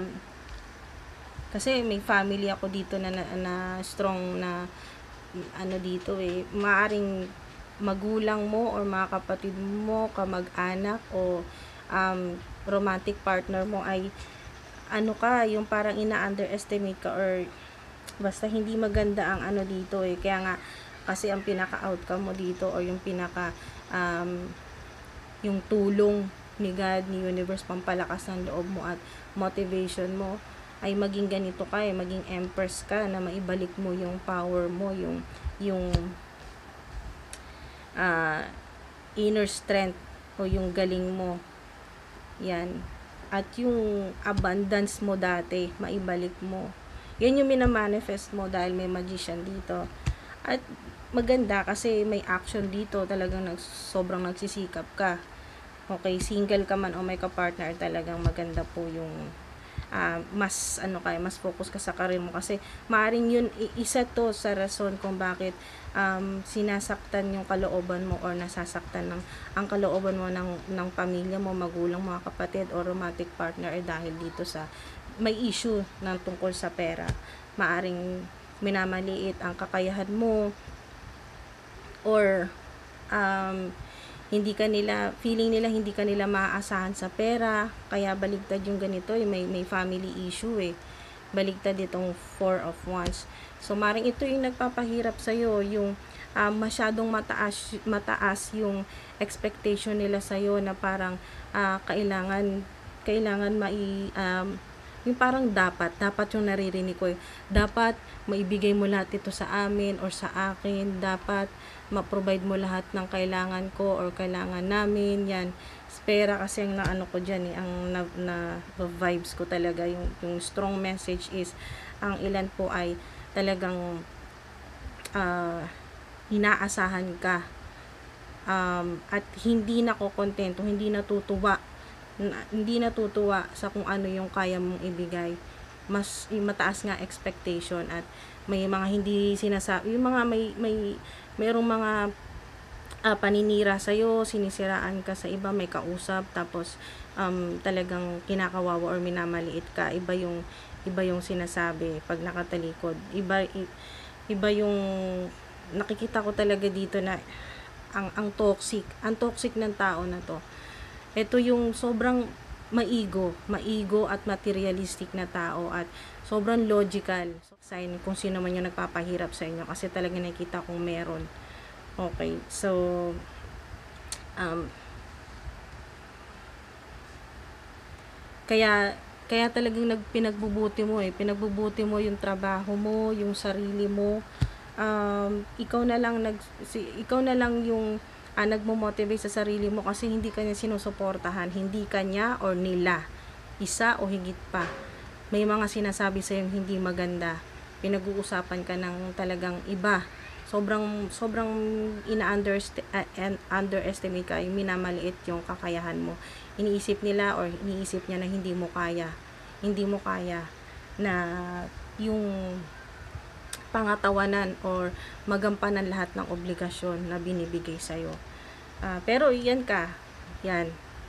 kasi may family ako dito na, na, na strong na ano dito eh, maaring magulang mo or mga kapatid mo, kamag-anak o um, romantic partner mo ay ano ka, yung parang ina-underestimate ka or basta hindi maganda ang ano dito eh, kaya nga kasi ang pinaka-outcome mo dito or yung pinaka um, yung tulong ni God, ni Universe, pampalakas ng loob mo at motivation mo ay maging ganito ka eh, maging empress ka na maibalik mo yung power mo, yung yung uh, inner strength o yung galing mo yan, at yung abundance mo dati maibalik mo, yan yung minamanifest mo dahil may magician dito. At maganda kasi may action dito, talagang nags, sobrang nagsisikap ka. Okay, single ka man o may ka-partner, talagang maganda po yung uh, mas ano kaya, mas focus ka sa career mo kasi maaring yun isa to sa rason kung bakit um, sinasaktan yung kalooban mo or nasasaktan ng ang kalooban mo ng, ng pamilya mo, magulang, mga kapatid o romantic partner ay dahil dito sa may issue ng tungkol sa pera. Maaring minamaliit ang kakayahan mo or um, hindi ka nila, feeling nila hindi ka nila maaasahan sa pera, kaya baligtad yung ganito, eh, may, may family issue eh. Baligtad itong four of wands. So, maring ito yung nagpapahirap sa'yo, yung uh, masyadong mataas, mataas yung expectation nila sa'yo na parang uh, kailangan, kailangan mai, um, yung parang dapat, dapat yung naririnig ko eh. Dapat maibigay mo lahat ito sa amin or sa akin. Dapat ma-provide mo lahat ng kailangan ko or kailangan namin. Yan. Pera kasi ang naano ko dyan eh. Ang na, na vibes ko talaga. Yung, yung strong message is ang ilan po ay talagang uh, inaasahan ka. Um, at hindi nakokontento, hindi natutuwa na, hindi natutuwa sa kung ano yung kaya mong ibigay. Mas mataas nga expectation at may mga hindi sinasabi, yung mga may may mayroong mga uh, paninira sa iyo, sinisiraan ka sa iba, may kausap tapos um, talagang kinakawawa or minamaliit ka. Iba yung iba yung sinasabi pag nakatalikod. Iba iba yung nakikita ko talaga dito na ang ang toxic, ang toxic ng tao na to. Ito yung sobrang maigo, maigo at materialistic na tao at sobrang logical. Sign kung sino man yung nagpapahirap sa inyo kasi talaga nakita kong meron. Okay, so um, kaya kaya talagang nagpinagbubuti mo eh, pinagbubuti mo yung trabaho mo, yung sarili mo. Um, ikaw na lang nag si, ikaw na lang yung ah, nagmo-motivate sa sarili mo kasi hindi kanya sinusuportahan, hindi kanya or nila, isa o higit pa. May mga sinasabi sa yung hindi maganda, pinag-uusapan ka ng talagang iba, sobrang sobrang ina-underestimate ka, yung minamaliit yung kakayahan mo. Iniisip nila or iniisip niya na hindi mo kaya, hindi mo kaya na yung pangatawanan or magampanan lahat ng obligasyon na binibigay sa'yo. Uh, pero yan ka, yan,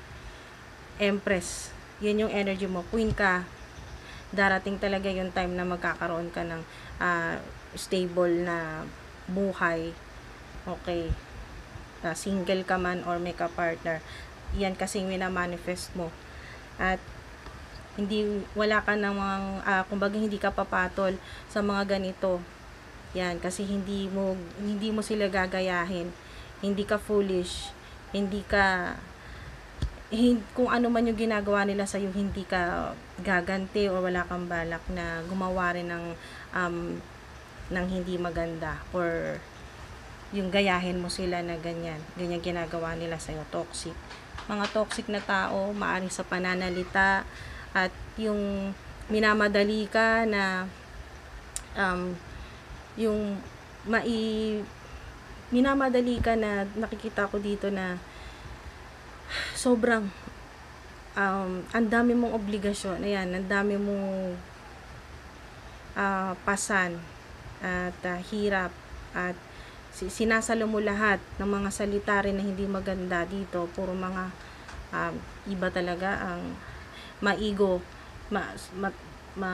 Empress, yan yung energy mo, Queen ka, darating talaga yung time na magkakaroon ka ng uh, stable na buhay, okay, uh, single ka man or may ka-partner, yan kasing minamanifest mo, at hindi, wala ka namang, uh, kumbaga hindi ka papatol sa mga ganito. Yan, kasi hindi mo, hindi mo sila gagayahin. Hindi ka foolish. Hindi ka, hindi, kung ano man yung ginagawa nila sa'yo, hindi ka gaganti o wala kang balak na gumawa rin ng, um, ng hindi maganda. Or yung gayahin mo sila na ganyan. Ganyan ginagawa nila sa'yo. Toxic. Mga toxic na tao, maaring sa pananalita, at yung minamadali ka na um, yung mai minamadali ka na nakikita ko dito na sobrang um, ang dami mong obligasyon, ayan, ang dami mong uh, pasan at uh, hirap at sinasalo mo lahat ng mga salita rin na hindi maganda dito, puro mga um, iba talaga ang maigo, ma, ma, ma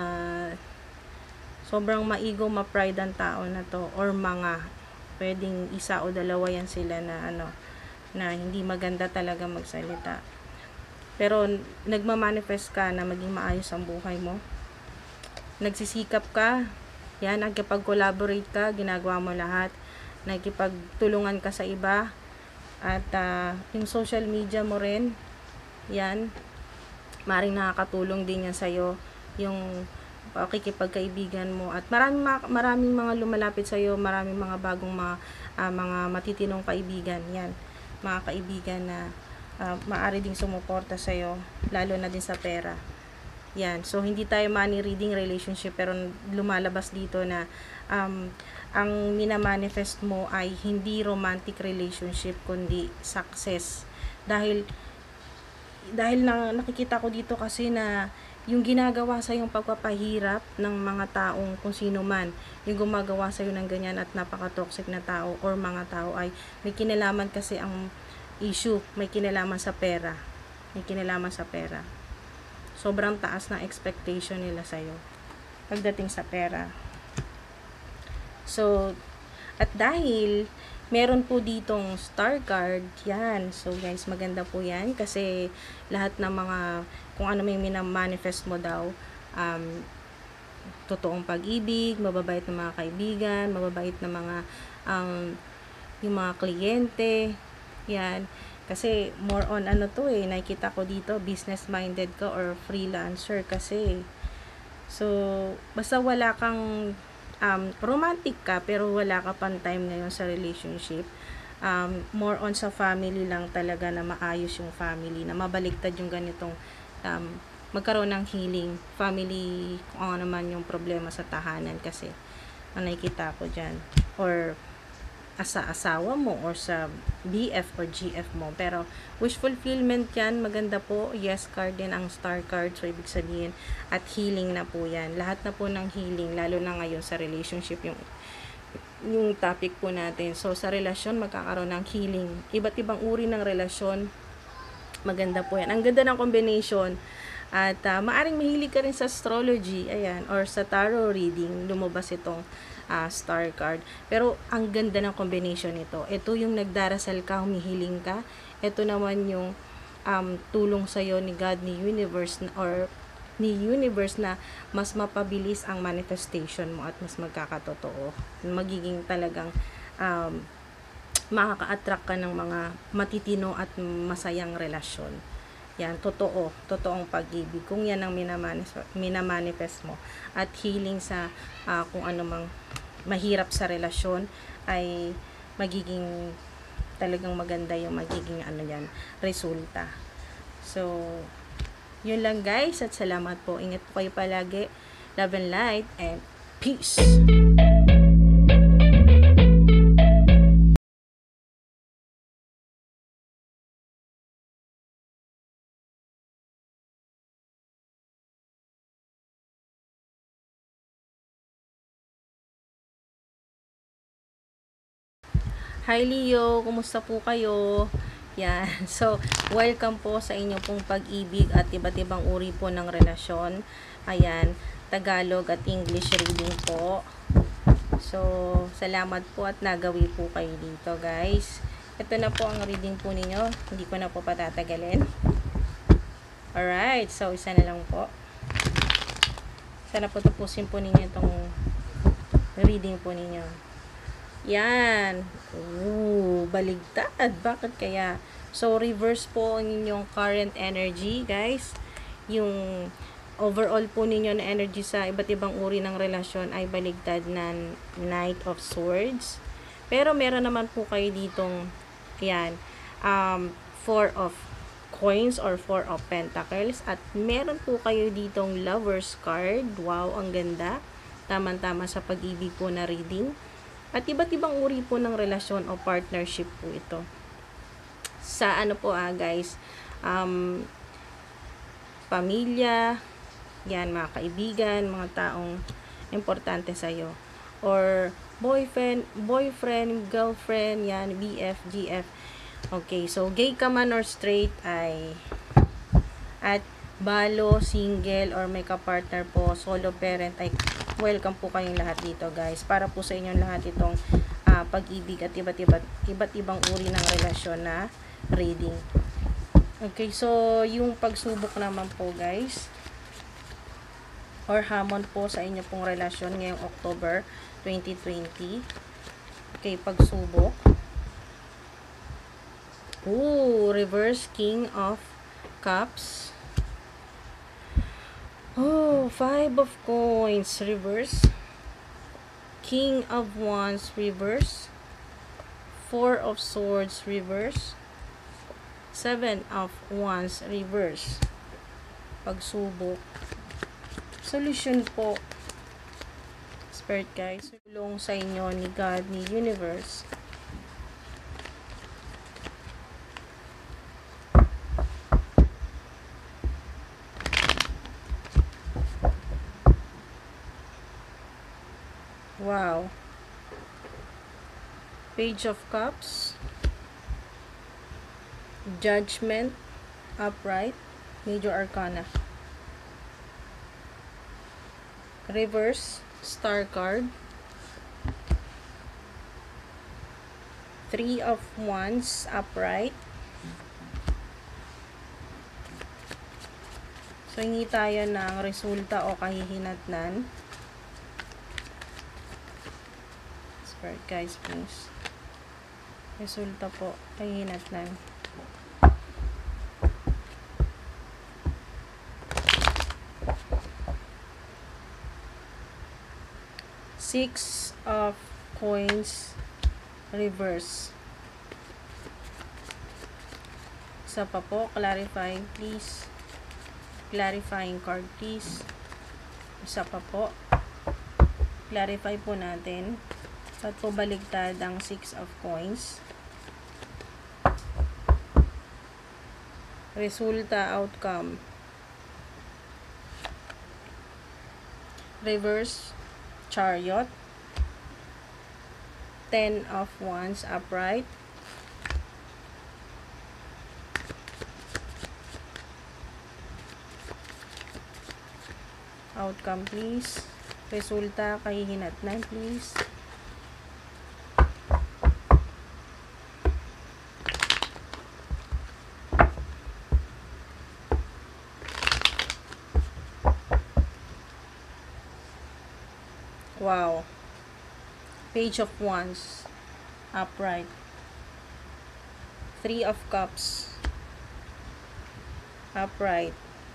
sobrang maigo, ma-pride ang tao na to, or mga pwedeng isa o dalawa yan sila na ano, na hindi maganda talaga magsalita. Pero nagmamanifest ka na maging maayos ang buhay mo. Nagsisikap ka, yan, nagkipag-collaborate ka, ginagawa mo lahat, nagkipagtulungan ka sa iba, at uh, yung social media mo rin, yan, maring nakakatulong din yan sa'yo, yung pakikipagkaibigan mo, at maraming maraming mga lumalapit sa iyo, maraming mga bagong mga uh, mga matitinong kaibigan, yan, mga kaibigan na uh, maaari ding sumuporta sa iyo, lalo na din sa pera. Yan, so hindi tayo money reading relationship, pero lumalabas dito na um, ang minamanifest mo ay hindi romantic relationship kundi success, dahil dahil na, nakikita ko dito kasi na yung ginagawa sa yung pagpapahirap ng mga taong kung sino man, yung gumagawa sa iyo ng ganyan at napaka-toxic na tao or mga tao ay may kinalaman kasi ang issue, may kinalaman sa pera. May kinalaman sa pera. Sobrang taas ng expectation nila sa iyo pagdating sa pera. So, at dahil meron po ditong star card. Yan. So, guys, maganda po yan. Kasi, lahat ng mga, kung ano may minamanifest mo daw, um, totoong pag-ibig, mababait na mga kaibigan, mababait na mga, um, yung mga kliyente. Yan. Kasi, more on ano to eh, nakikita ko dito, business-minded ka or freelancer kasi. So, basta wala kang um, romantic ka, pero wala ka pang time ngayon sa relationship. Um, more on sa family lang talaga na maayos yung family, na mabaliktad yung ganitong um, magkaroon ng healing family, kung ano naman yung problema sa tahanan kasi ang nakikita ko dyan, or sa asawa mo or sa B F or G F mo. Pero wish fulfillment yan, maganda po. Yes card din ang star card, so ibig sabihin at healing na po yan. Lahat na po ng healing, lalo na ngayon sa relationship, yung yung topic po natin. So sa relasyon, magkakaroon ng healing. Iba't ibang uri ng relasyon, maganda po yan. Ang ganda ng combination. At uh, maaring mahilig ka rin sa astrology, ayan, or sa tarot reading, lumabas itong uh, star card. Pero ang ganda ng combination nito. Ito yung nagdarasal ka, humihiling ka. Ito naman yung um, tulong sa'yo ni God, ni universe, or ni universe na mas mapabilis ang manifestation mo at mas magkakatotoo. Magiging talagang um, makaka-attract ka ng mga matitino at masayang relasyon. Yan, totoo, totoong pag-ibig. Kung yan ang minamanifest, minamanifest mo. At healing sa uh, kung ano mang mahirap sa relasyon, ay magiging talagang maganda yung magiging ano yan, resulta. So, yun lang guys, at salamat po. Ingat po kayo palagi. Love and light, and peace! Hi Leo, kumusta po kayo? Yan. So, welcome po sa inyo pong pag-ibig at iba't ibang uri po ng relasyon. Ayan, Tagalog at English reading po. So, salamat po at nagawi po kayo dito guys. Ito na po ang reading po ninyo. Hindi ko na po patatagalin. Alright, so isa na lang po. Sana po tapusin po ninyo itong reading po ninyo. Yan. Ooh, baligtad. Bakit kaya? So, reverse po ang inyong current energy, guys. Yung overall po ninyo na energy sa iba't ibang uri ng relasyon ay baligtad na Knight of Swords. Pero, meron naman po kayo ditong, yan, um, Four of Coins or Four of Pentacles. At meron po kayo ditong Lover's card. Wow, ang ganda. Tama-tama sa pag-ibig po na reading. At iba't ibang uri po ng relasyon o partnership po ito. Sa ano po ah guys, um, pamilya, yan, mga kaibigan, mga taong importante sa'yo. Or boyfriend, boyfriend, girlfriend, yan, B F, G F. Okay, so gay ka man or straight ay, at balo, single, or may ka-partner po, solo parent, ay welcome po kayong lahat dito guys. Para po sa inyong lahat itong uh, pag-ibig at iba't iba't iba't ibang uri ng relasyon na reading. Okay, so yung pagsubok naman po guys, or hamon po sa inyo pong relasyon ngayong October twenty twenty. Okay, pagsubok. Ooh, reverse King of Cups. Oh, Five of Coins, reverse. King of Wands, reverse. Four of Swords, reverse. Seven of Wands, reverse. Pagsubok. Solution po. Spirit guys, tulong sa inyo ni God, ni Universe. Wow. Page of Cups. Judgment. Upright. Major Arcana. Reverse. Star card. Three of Wands upright. So, hingi tayo ng resulta o kahihinatnan. Spirit guys, please. Resulta po, kahihinatnan. Six of Coins reverse. Isa pa po, clarifying please. Clarifying card please. Isa pa po. Clarify po natin. At po baligtad ang Six of Coins. Resulta, outcome. Reverse, Chariot. Ten of Wands upright. Outcome please. Resulta, kahihinatnan please. Wow. Page of Wands upright. Three of Cups upright.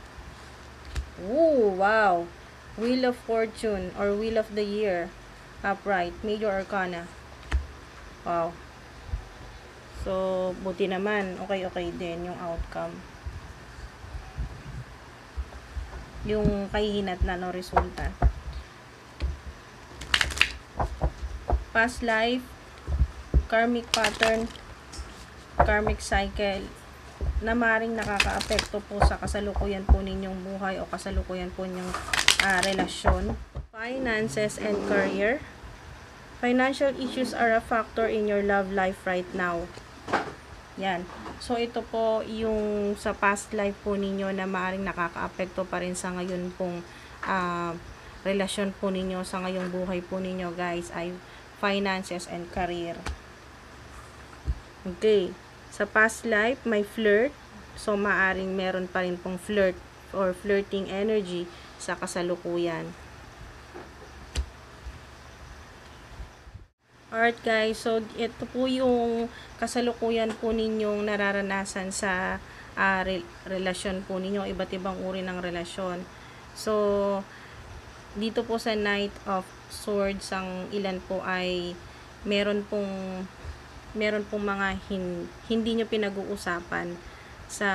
Ooh, wow. Wheel of Fortune or Wheel of the Year upright. Major Arcana. Wow. So, buti naman. Okay-okay din yung outcome. Yung kahihinatnan o resulta. Past life, karmic pattern, karmic cycle, na maring nakakaapekto po sa kasalukuyan po ninyong buhay o kasalukuyan po ninyong uh, relasyon. Finances and career. Financial issues are a factor in your love life right now. Yan. So, ito po yung sa past life po ninyo na maring nakakaapekto pa rin sa ngayon pong uh, relasyon po ninyo, sa ngayong buhay po ninyo guys, ay finances and career. Okay. Sa past life, may flirt. So, maaring meron pa rin pong flirt or flirting energy sa kasalukuyan. Alright guys, so ito po yung kasalukuyan po ninyong nararanasan sa uh, re relasyon po ninyo, iba't ibang uri ng relasyon. So, dito po sa Knight of Swords, ang ilan po ay meron pong meron pong mga hin, hindi nyo pinag-uusapan sa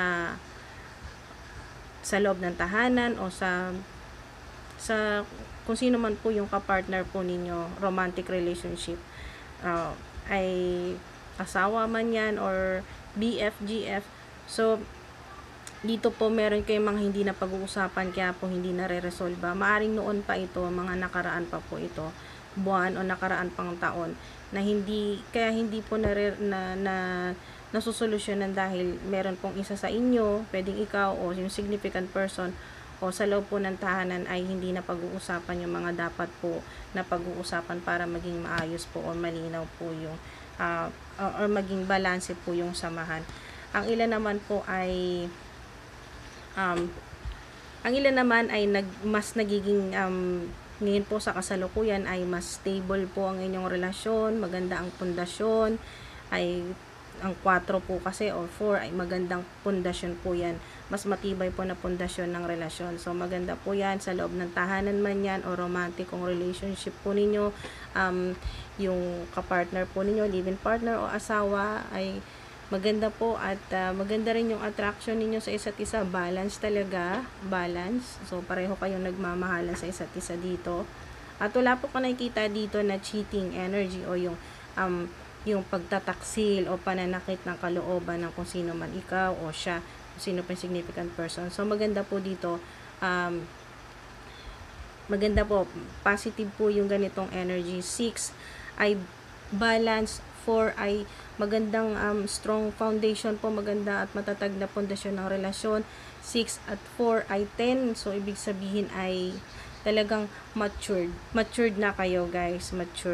sa loob ng tahanan o sa sa kung sino man po yung kapartner po ninyo, romantic relationship, uh, ay asawa man yan or B F, G F. So, dito po meron kayong mga hindi na pag-uusapan kaya po hindi na re-resolve. Maaring noon pa ito, mga nakaraan pa po ito, buwan o nakaraan pang taon, na hindi, kaya hindi po na, na, na nasusolusyonan dahil meron pong isa sa inyo, pwedeng ikaw o yung significant person o sa loob po ng tahanan ay hindi na pag-uusapan yung mga dapat po na pag-uusapan para maging maayos po o malinaw po yung uh, or maging balanse po yung samahan. Ang ilan naman po ay um, ang ilan naman ay nag, mas nagiging um, ngayon po sa kasalukuyan ay mas stable po ang inyong relasyon, maganda ang pundasyon, ay ang four po kasi or four ay magandang pundasyon po yan, mas matibay po na pundasyon ng relasyon. So maganda po yan sa loob ng tahanan man yan o romantic kong relationship po ninyo, um, yung kapartner po ninyo, live-in partner o asawa, ay maganda po at uh, maganda rin yung attraction ninyo sa isa't isa, balance talaga, balance. So pareho kayong nagmamahalan sa isa't isa dito. At wala po ka nakikita dito na cheating energy o yung um, yung pagtataksil o pananakit ng kalooban ng kung sino man ikaw o siya, kung sino pa significant person. So maganda po dito, um, maganda po, positive po yung ganitong energy. Six ay balance, four ay magandang um, strong foundation po, maganda at matatag na pundasyon ng relasyon. Six at four ay ten, so ibig sabihin ay talagang matured. Matured na kayo guys, matured.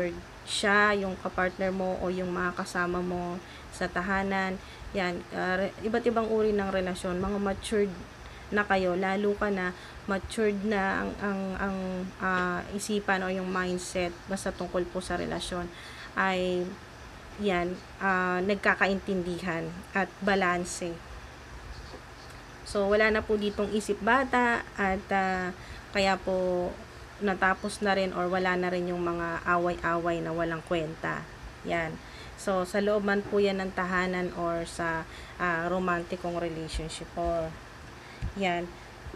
siya, yung kapartner mo o yung mga kasama mo sa tahanan. Yan, uh, iba't ibang uri ng relasyon, mga matured na kayo, lalo ka na matured na ang ang ang uh, isipan o yung mindset basta tungkol po sa relasyon ay yan, uh, nagkakaintindihan at balanse. So wala na po ditong isip bata at uh, kaya po natapos na rin or wala na rin yung mga away-away na walang kwenta. Yan. So, sa loob man po yan ng tahanan or sa uh, romantikong relationship or yan.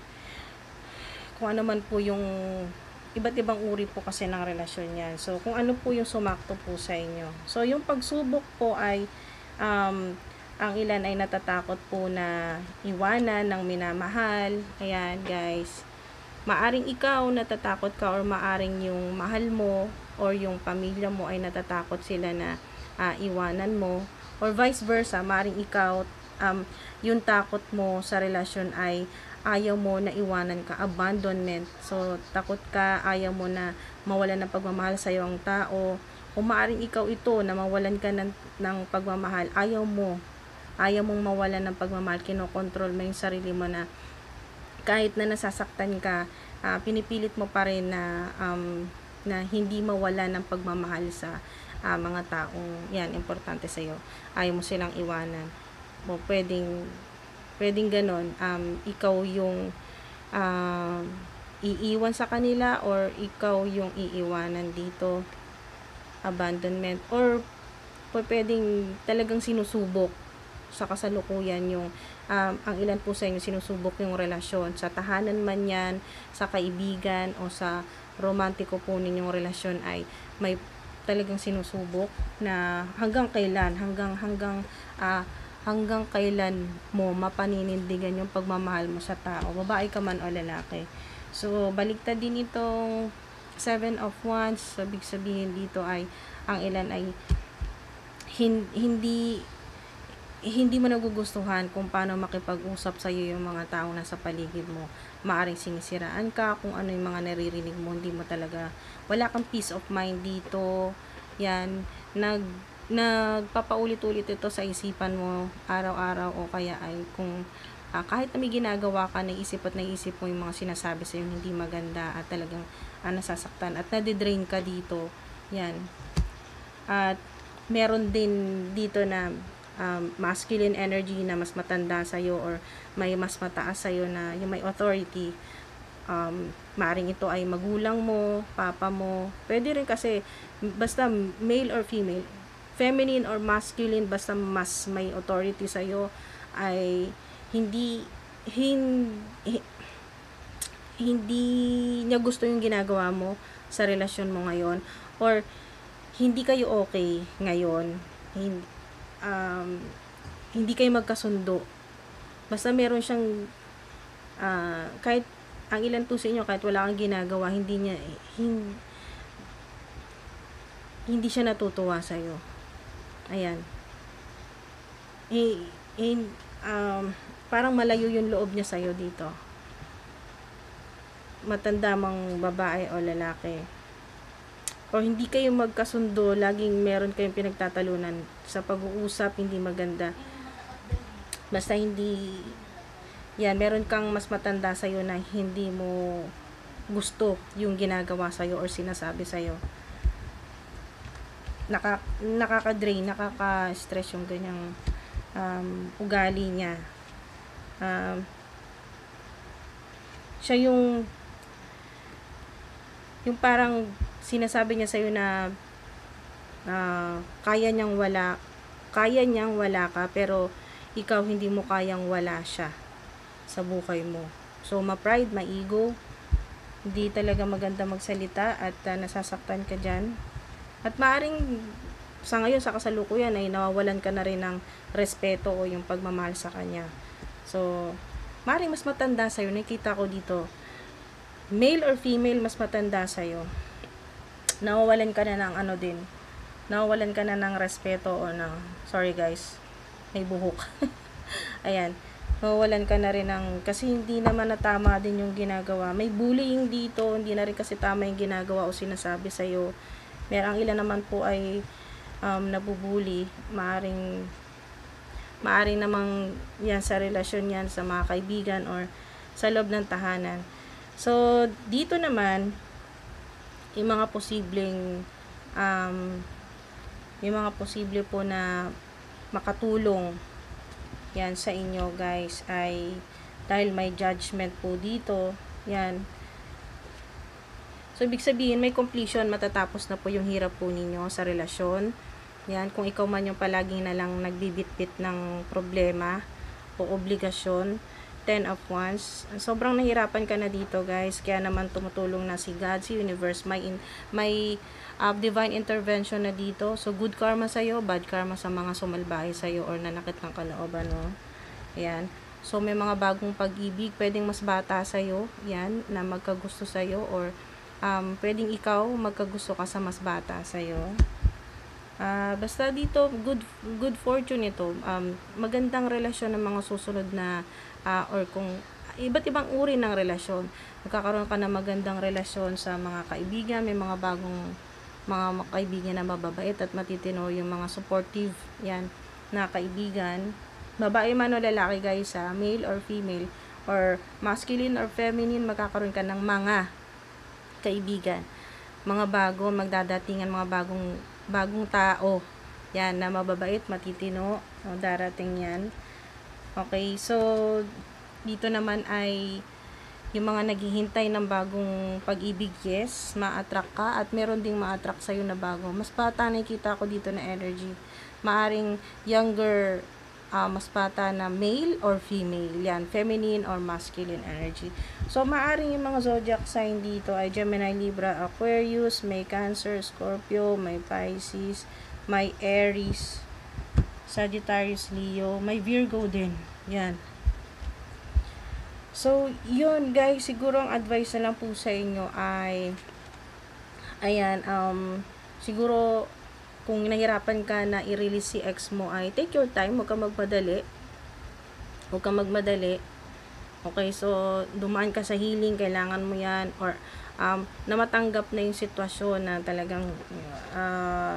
Kung ano man po yung iba't ibang uri po kasi ng relasyon yan. So, kung ano po yung sumakto po sa inyo. So, yung pagsubok po ay um, ang ilan ay natatakot po na iwanan ng minamahal. Ayan, guys. Maaring ikaw natatakot ka or maaring yung mahal mo or yung pamilya mo ay natatakot sila na uh, iwanan mo or vice versa, maaring ikaw um, yung takot mo sa relasyon ay ayaw mo na iwanan ka, abandonment. So takot ka, ayaw mo na mawalan ng pagmamahal sa iyo ang tao o maaring ikaw ito na mawalan ka ng, ng pagmamahal, ayaw mo ayaw mong mawalan ng pagmamahal, kinokontrol mo yung sarili mo na kahit na nasasaktan ka, uh, pinipilit mo pa rin na um, na hindi mawala ng pagmamahal sa uh, mga taong yan, importante sa iyo. Ayaw mo silang iwanan. O pwedeng pwedeng ganon, um, ikaw yung uh, iiwan sa kanila or ikaw yung iiwanan dito. Abandonment or pwedeng talagang sinusubok sa kasalukuyan yung um, ang ilan po sa inyo sinusubok yung relasyon sa tahanan man yan, sa kaibigan o sa romantiko po ninyong relasyon ay may talagang sinusubok na hanggang kailan hanggang hanggang uh, hanggang kailan mo mapaninindigan yung pagmamahal mo sa tao, babae ka man o lalaki. So baliktad din itong seven of wands. So ibig sabihin dito ay ang ilan ay hin- hindi hindi mo nagugustuhan kung paano makipag-usap sa iyo yung mga taong nasa paligid mo. Maaring sinisiraan ka kung ano yung mga naririnig mo, hindi mo talaga, wala kang peace of mind dito. Yan, nag nagpapaulit-ulit ito sa isipan mo araw-araw o kaya ay kung uh, kahit na may ginagawa ka, naisip at naisip mo yung mga sinasabi sa iyo hindi maganda at talagang uh, nasasaktan at nadidrain ka dito. Yan. At meron din dito na Um, masculine energy na mas matanda sa'yo or may mas mataas sa'yo na yung may authority. Um, maaring ito ay magulang mo, papa mo. Pwede rin kasi basta male or female, feminine or masculine, basta mas may authority sa'yo ay hindi hindi hindi niya gusto yung ginagawa mo sa relasyon mo ngayon or hindi kayo okay ngayon. Hindi Um, hindi kayo magkasundo. Basta meron siyang uh, kahit ang ilan po sa inyo kahit wala kang ginagawa, hindi niya hindi, hindi siya natutuwa sa iyo. Ayan. Eh, eh, um, parang malayo yung loob niya sa iyo dito. Matanda mang babae o lalaki. O hindi kayo magkasundo, laging meron kayong pinagtatalunan sa pag-uusap, hindi maganda. Basta hindi, yan, meron kang mas matanda sa'yo na hindi mo gusto yung ginagawa sa'yo or sinasabi sa'yo. Naka, nakaka-drain, nakaka-stress yung ganyang um, ugali niya. Um, siya yung yung parang sinasabi niya sa'yo na uh, kaya niyang wala kaya niyang wala ka pero ikaw hindi mo kayang wala siya sa buhay mo. So ma-pride, ma-ego, hindi talaga maganda magsalita at uh, nasasaktan ka dyan. At maaring sa ngayon sa kasalukuyan ay nawawalan ka na rin ng respeto o yung pagmamahal sa kanya. So maaring mas matanda sa'yo, nakita ko dito male or female mas matanda sa'yo, nawawalan ka na ng ano din, nawawalan ka na ng respeto o ng, sorry guys, may buhok. Ayan, nawawalan ka na rin ng, kasi hindi naman na tama din yung ginagawa. May bullying dito, hindi na rin kasi tama yung ginagawa o sinasabi sa'yo. Merang ilan naman po ay um, nabubuli, maaring maaring namang yan sa relasyon yan sa mga kaibigan or sa loob ng tahanan. So, dito naman, yung mga posibleng um, yung mga posible po na makatulong yan sa inyo guys ay dahil may judgment po dito, yan. So, ibig sabihin, may completion, matatapos na po yung hirap po ninyo sa relasyon. Yan, kung ikaw man yung palagi na lang nagbibitbit ng problema o obligasyon, ten of wands. Sobrang nahirapan ka na dito, guys. Kaya naman tumutulong na si God, si universe. May, in, may uh, divine intervention na dito. So, good karma sa'yo, bad karma sa mga sumalbahe sa'yo or nanakit ng kalooban, no? Ayan. So, may mga bagong pag-ibig, pwedeng mas bata sa'yo, yan, na magkagusto sa'yo, or um, pwedeng ikaw magkagusto ka sa mas bata sa'yo. Uh, basta dito, good good fortune ito. Um, magandang relasyon ng mga susunod na, uh, or kung iba't ibang uri ng relasyon. Magkakaroon ka na magandang relasyon sa mga kaibigan, may mga bagong mga kaibigan na mababait at matitino, yung mga supportive, yan, na kaibigan. Babae man o lalaki guys, ha, male or female, or masculine or feminine, magkakaroon ka ng mga kaibigan. Mga bago, magdadatingan mga bagong bagong tao. Yan, na mababait, matitino, no, darating yan. Okay, so dito naman ay yung mga naghihintay ng bagong pag-ibig, yes, ma-attract ka, at meron ding ma-attract sa'yo na bago. Mas bata nakikita ko dito na energy. Maaring younger, uh, mas bata na male or female. Yan, feminine or masculine energy. So, maaring yung mga zodiac sign dito ay Gemini, Libra, Aquarius, may Cancer, Scorpio, may Pisces, may Aries, Sagittarius, Leo, may Virgo din. Yan. So, yun guys, siguro ang advice na lang po sa inyo ay, ayan, um, siguro, kung nahirapan ka na i-release si ex mo ay take your time, huwag kang magmadali. Huwag kang magmadali. Okay, so, dumaan ka sa healing, kailangan mo yan, or, um, na matanggap na yung sitwasyon na talagang, uh,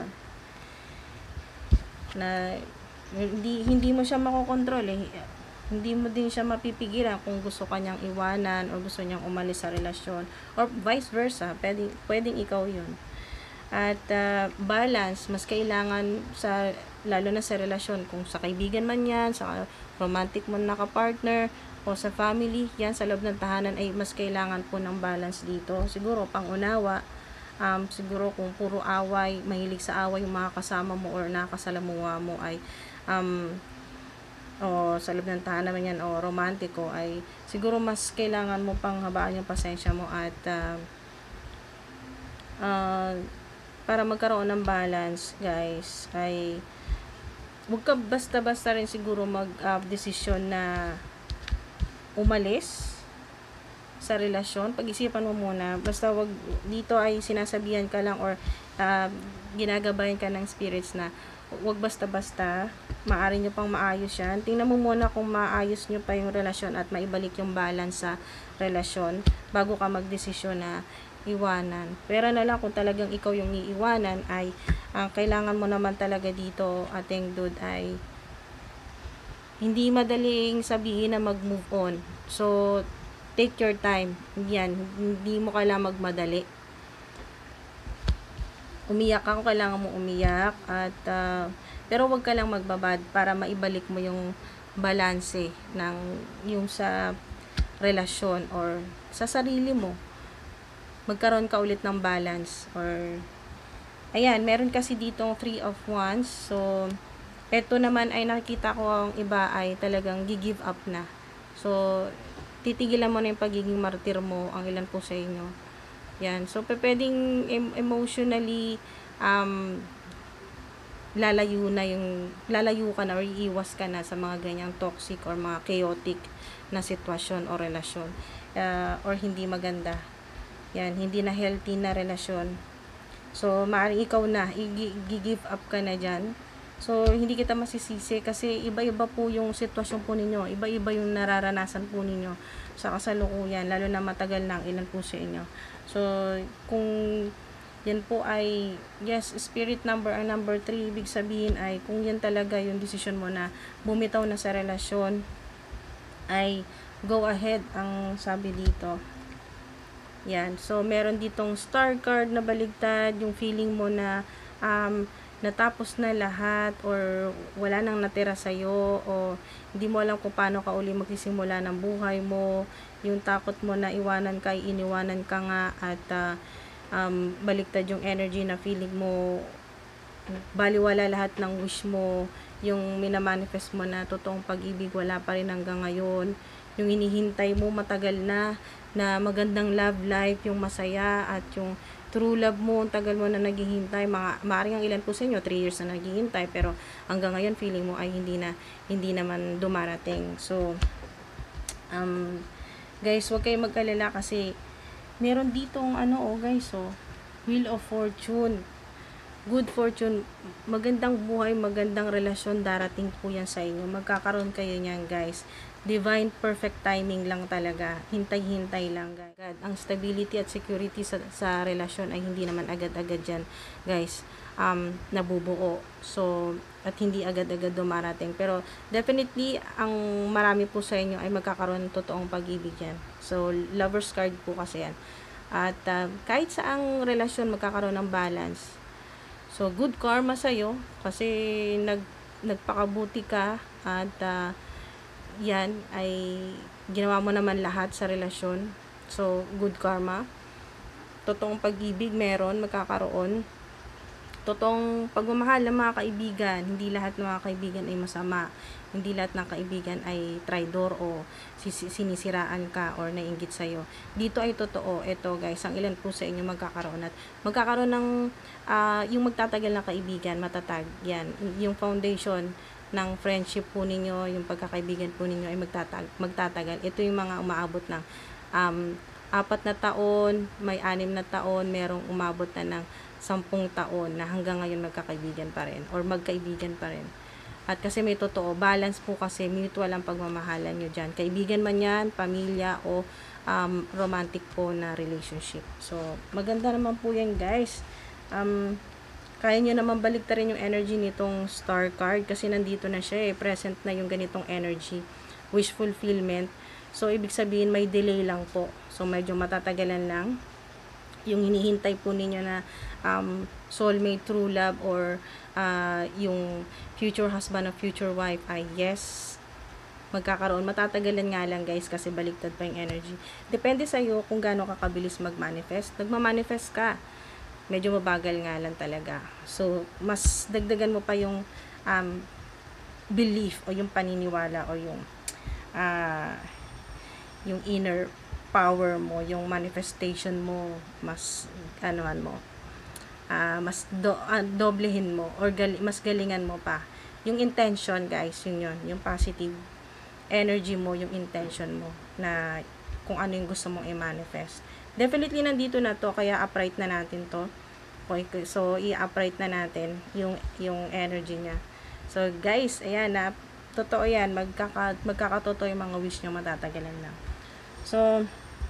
na, hindi, hindi mo siya makokontrol eh. Hindi mo din siya mapipigilan kung gusto kanyang iwanan o gusto niyang umalis sa relasyon, or vice versa, pwedeng, pwedeng ikaw yun. At uh, balance, mas kailangan sa, lalo na sa relasyon, kung sa kaibigan man yan, sa romantic mo na ka-partner, o sa family, yan, sa loob ng tahanan, ay mas kailangan po ng balance dito. Siguro, pang-unawa, um, siguro kung puro away, mahilig sa away yung mga kasama mo or nakasalamuha mo ay, um, o sa loob ng tahanan naman yan, o romantiko, ay siguro mas kailangan mo pang habaan yung pasensya mo at uh, uh, para magkaroon ng balance guys, ay huwag ka basta-basta rin siguro mag-desisyon uh, na umalis sa relasyon. Pag-isipan mo muna, basta wag dito ay sinasabihan ka lang or uh, ginagabayan ka ng spirits na wag basta-basta, maaari nyo pang maayos yan. Tingnan mo muna kung maayos nyo pa yung relasyon at maibalik yung balance sa relasyon bago ka magdesisyon na iwanan. Pero na lang kung talagang ikaw yung iiwanan ay ang uh, kailangan mo naman talaga dito, ating dude, ay hindi madaling sabihin na mag-move on. So, take your time. Yan, hindi mo kailangan magmadali. Umiyak ka kung kailangan mo umiyak. At, uh, pero wag ka lang magbabad para maibalik mo yung balanse ng yung sa relasyon or sa sarili mo. Magkaroon ka ulit ng balance. Or, ayan, meron kasi ditong three of wands. So, eto naman ay nakikita ko ang iba ay talagang gi-give up na. So, titigilan mo na yung pagiging martir mo, ang ilan po sa inyo. Yan. So, pwedeng emotionally um, lalayo na yung, lalayo ka na or iiwas ka na sa mga ganyang toxic or mga chaotic na sitwasyon o relasyon. Uh, or hindi maganda. Yan. Hindi na healthy na relasyon. So, maaaring ikaw na, i-give up ka na dyan. So, hindi kita masisisi kasi iba-iba po yung sitwasyon po ninyo. Iba-iba yung nararanasan po ninyo sa kasalukuyan, lalo na matagal nang ilan po sa inyo. So, kung yan po ay, yes, spirit number ang number three. Ibig sabihin ay kung yan talaga yung decision mo na bumitaw na sa relasyon, ay go ahead ang sabi dito. Yan. So, meron ditong star card na baligtad, yung feeling mo na um, natapos na lahat or wala nang natira sa'yo o hindi mo alam kung paano ka uli magsisimula ng buhay mo, yung takot mo na iwanan ka, iniwanan ka nga at uh, um, baligtad yung energy na feeling mo baliwala lahat ng wish mo, yung minamanifest mo na totoong pag-ibig wala pa rin hanggang ngayon, yung hinihintay mo matagal na na magandang love life, yung masaya at yung true love mo, ang tagal mo na naghihintay, mga maaaring ang ilan po sa inyo three years na naghihintay pero hanggang ngayon feeling mo ay hindi na hindi naman dumarating. So um guys, huwag kayong mag-alala kasi meron ditong ano oh guys, oh Wheel of Fortune, good fortune, magandang buhay, magandang relasyon darating po yan sa inyo, magkakaroon kayo niyan guys. Divine perfect timing lang talaga, hintay-hintay lang guys. Ang stability at security sa, sa relasyon ay hindi naman agad-agad dyan guys um, nabubuo, so at hindi agad-agad dumarating, pero definitely ang marami po sa inyo ay magkakaroon ng totoong pag-ibig yan. So lover's card po kasi yan at uh, kahit sa ang relasyon magkakaroon ng balance. So good karma sa'yo kasi nag, nagpakabuti ka at uh, yan ay ginawa mo naman lahat sa relasyon. So good karma, totoong pag-ibig meron, magkakaroon, totoong pagmamahal ng mga kaibigan. Hindi lahat ng mga kaibigan ay masama, hindi lahat ng kaibigan ay traidor o sinisiraan ka or naiinggit sa'yo. Dito ay totoo. Ito guys, ang ilan po sa inyo magkakaroon at magkakaroon ng uh, yung magtatagal na kaibigan, matatag yan, yung foundation ng friendship po ninyo, yung pagkakaibigan po ninyo ay magtatag, magtatagal. Ito yung mga umaabot ng um, apat na taon, may anim na taon, merong umabot na ng sampung taon na hanggang ngayon magkakaibigan pa rin or magkaibigan pa rin. At kasi may totoo, balance po kasi, mutual ang pagmamahalan nyo dyan. Kaibigan man yan, pamilya o um, romantic po na relationship. So, maganda naman po yan guys. Um, kaya nyo naman baliktarin yung energy nitong star card kasi nandito na siya eh, present na yung ganitong energy, wish fulfillment. So ibig sabihin may delay lang po, so medyo matatagalan lang yung hinihintay po ninyo na um, soulmate, true love or uh, yung future husband or future wife ay yes, magkakaroon. Matatagalan nga lang guys kasi baliktad pa yung energy. Depende sa iyo kung gaano ka kabilis mag-manifest. Nagma-manifest ka, medyo mabagal nga lang talaga. So, mas dagdagan mo pa yung um, belief o yung paniniwala o yung uh, yung inner power mo, yung manifestation mo, mas anuhan mo, uh, mas do, uh, doblehin mo or gali, mas galingan mo pa. Yung intention guys, yun yun, yung positive energy mo, yung intention mo na kung ano yung gusto mong i-manifest. Definitely nandito na to, kaya upright na natin to. Okay, so i-upright na natin yung yung energy niya. So guys, ayan na, totoo yan, magkaka magkakatotoo yung mga wish niyo, matatagalan lang. So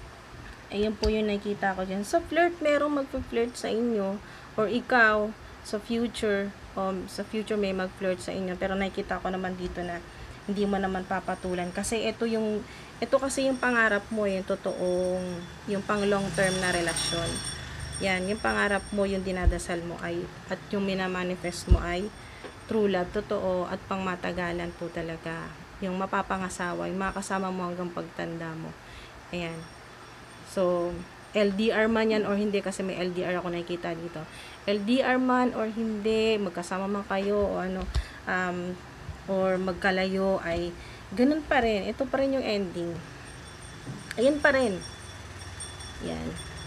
ayun po yung nakita ko diyan. Sa flirt, merong magfi-flirt sa inyo or ikaw sa future, um, sa future may mag-flirt sa inyo, pero nakita ko naman dito na hindi mo naman papatulan kasi ito yung ito kasi yung pangarap mo, yung totoong yung pang long term na relasyon. Yan, yung pangarap mo, yung dinadasal mo ay at yung minamanifest mo ay true love, totoo at pangmatagalan po talaga. Yung mapapangasawa, yung makakasama mo hanggang pagtanda mo. Ayan. So, L D R man yan or hindi, kasi may L D R ako nakikita dito. L D R man or hindi, magkasama man kayo o ano, um, or magkalayo, ay ganun pa rin. Ito pa rin yung ending. Ayan pa rin. Yan.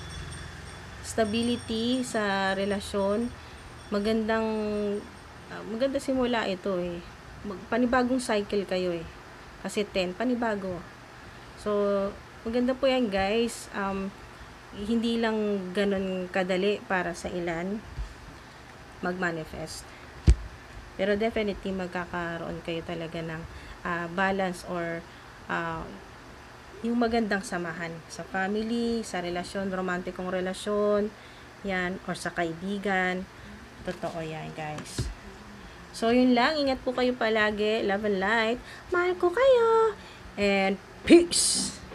Stability sa relasyon. Magandang, uh, maganda simula ito eh. Mag, panibagong cycle kayo eh. Kasi ten, panibago. So, maganda po yan guys. Um, hindi lang ganun kadali para sa ilan mag-manifest. Pero definitely magkakaroon kayo talaga ng uh, balance or uh, yung magandang samahan sa family, sa relasyon, romantikong relasyon, Yan, or sa kaibigan. Totoo yan, guys. So, yun lang. Ingat po kayo palagi. Love and light. Mahal ko kayo. And peace!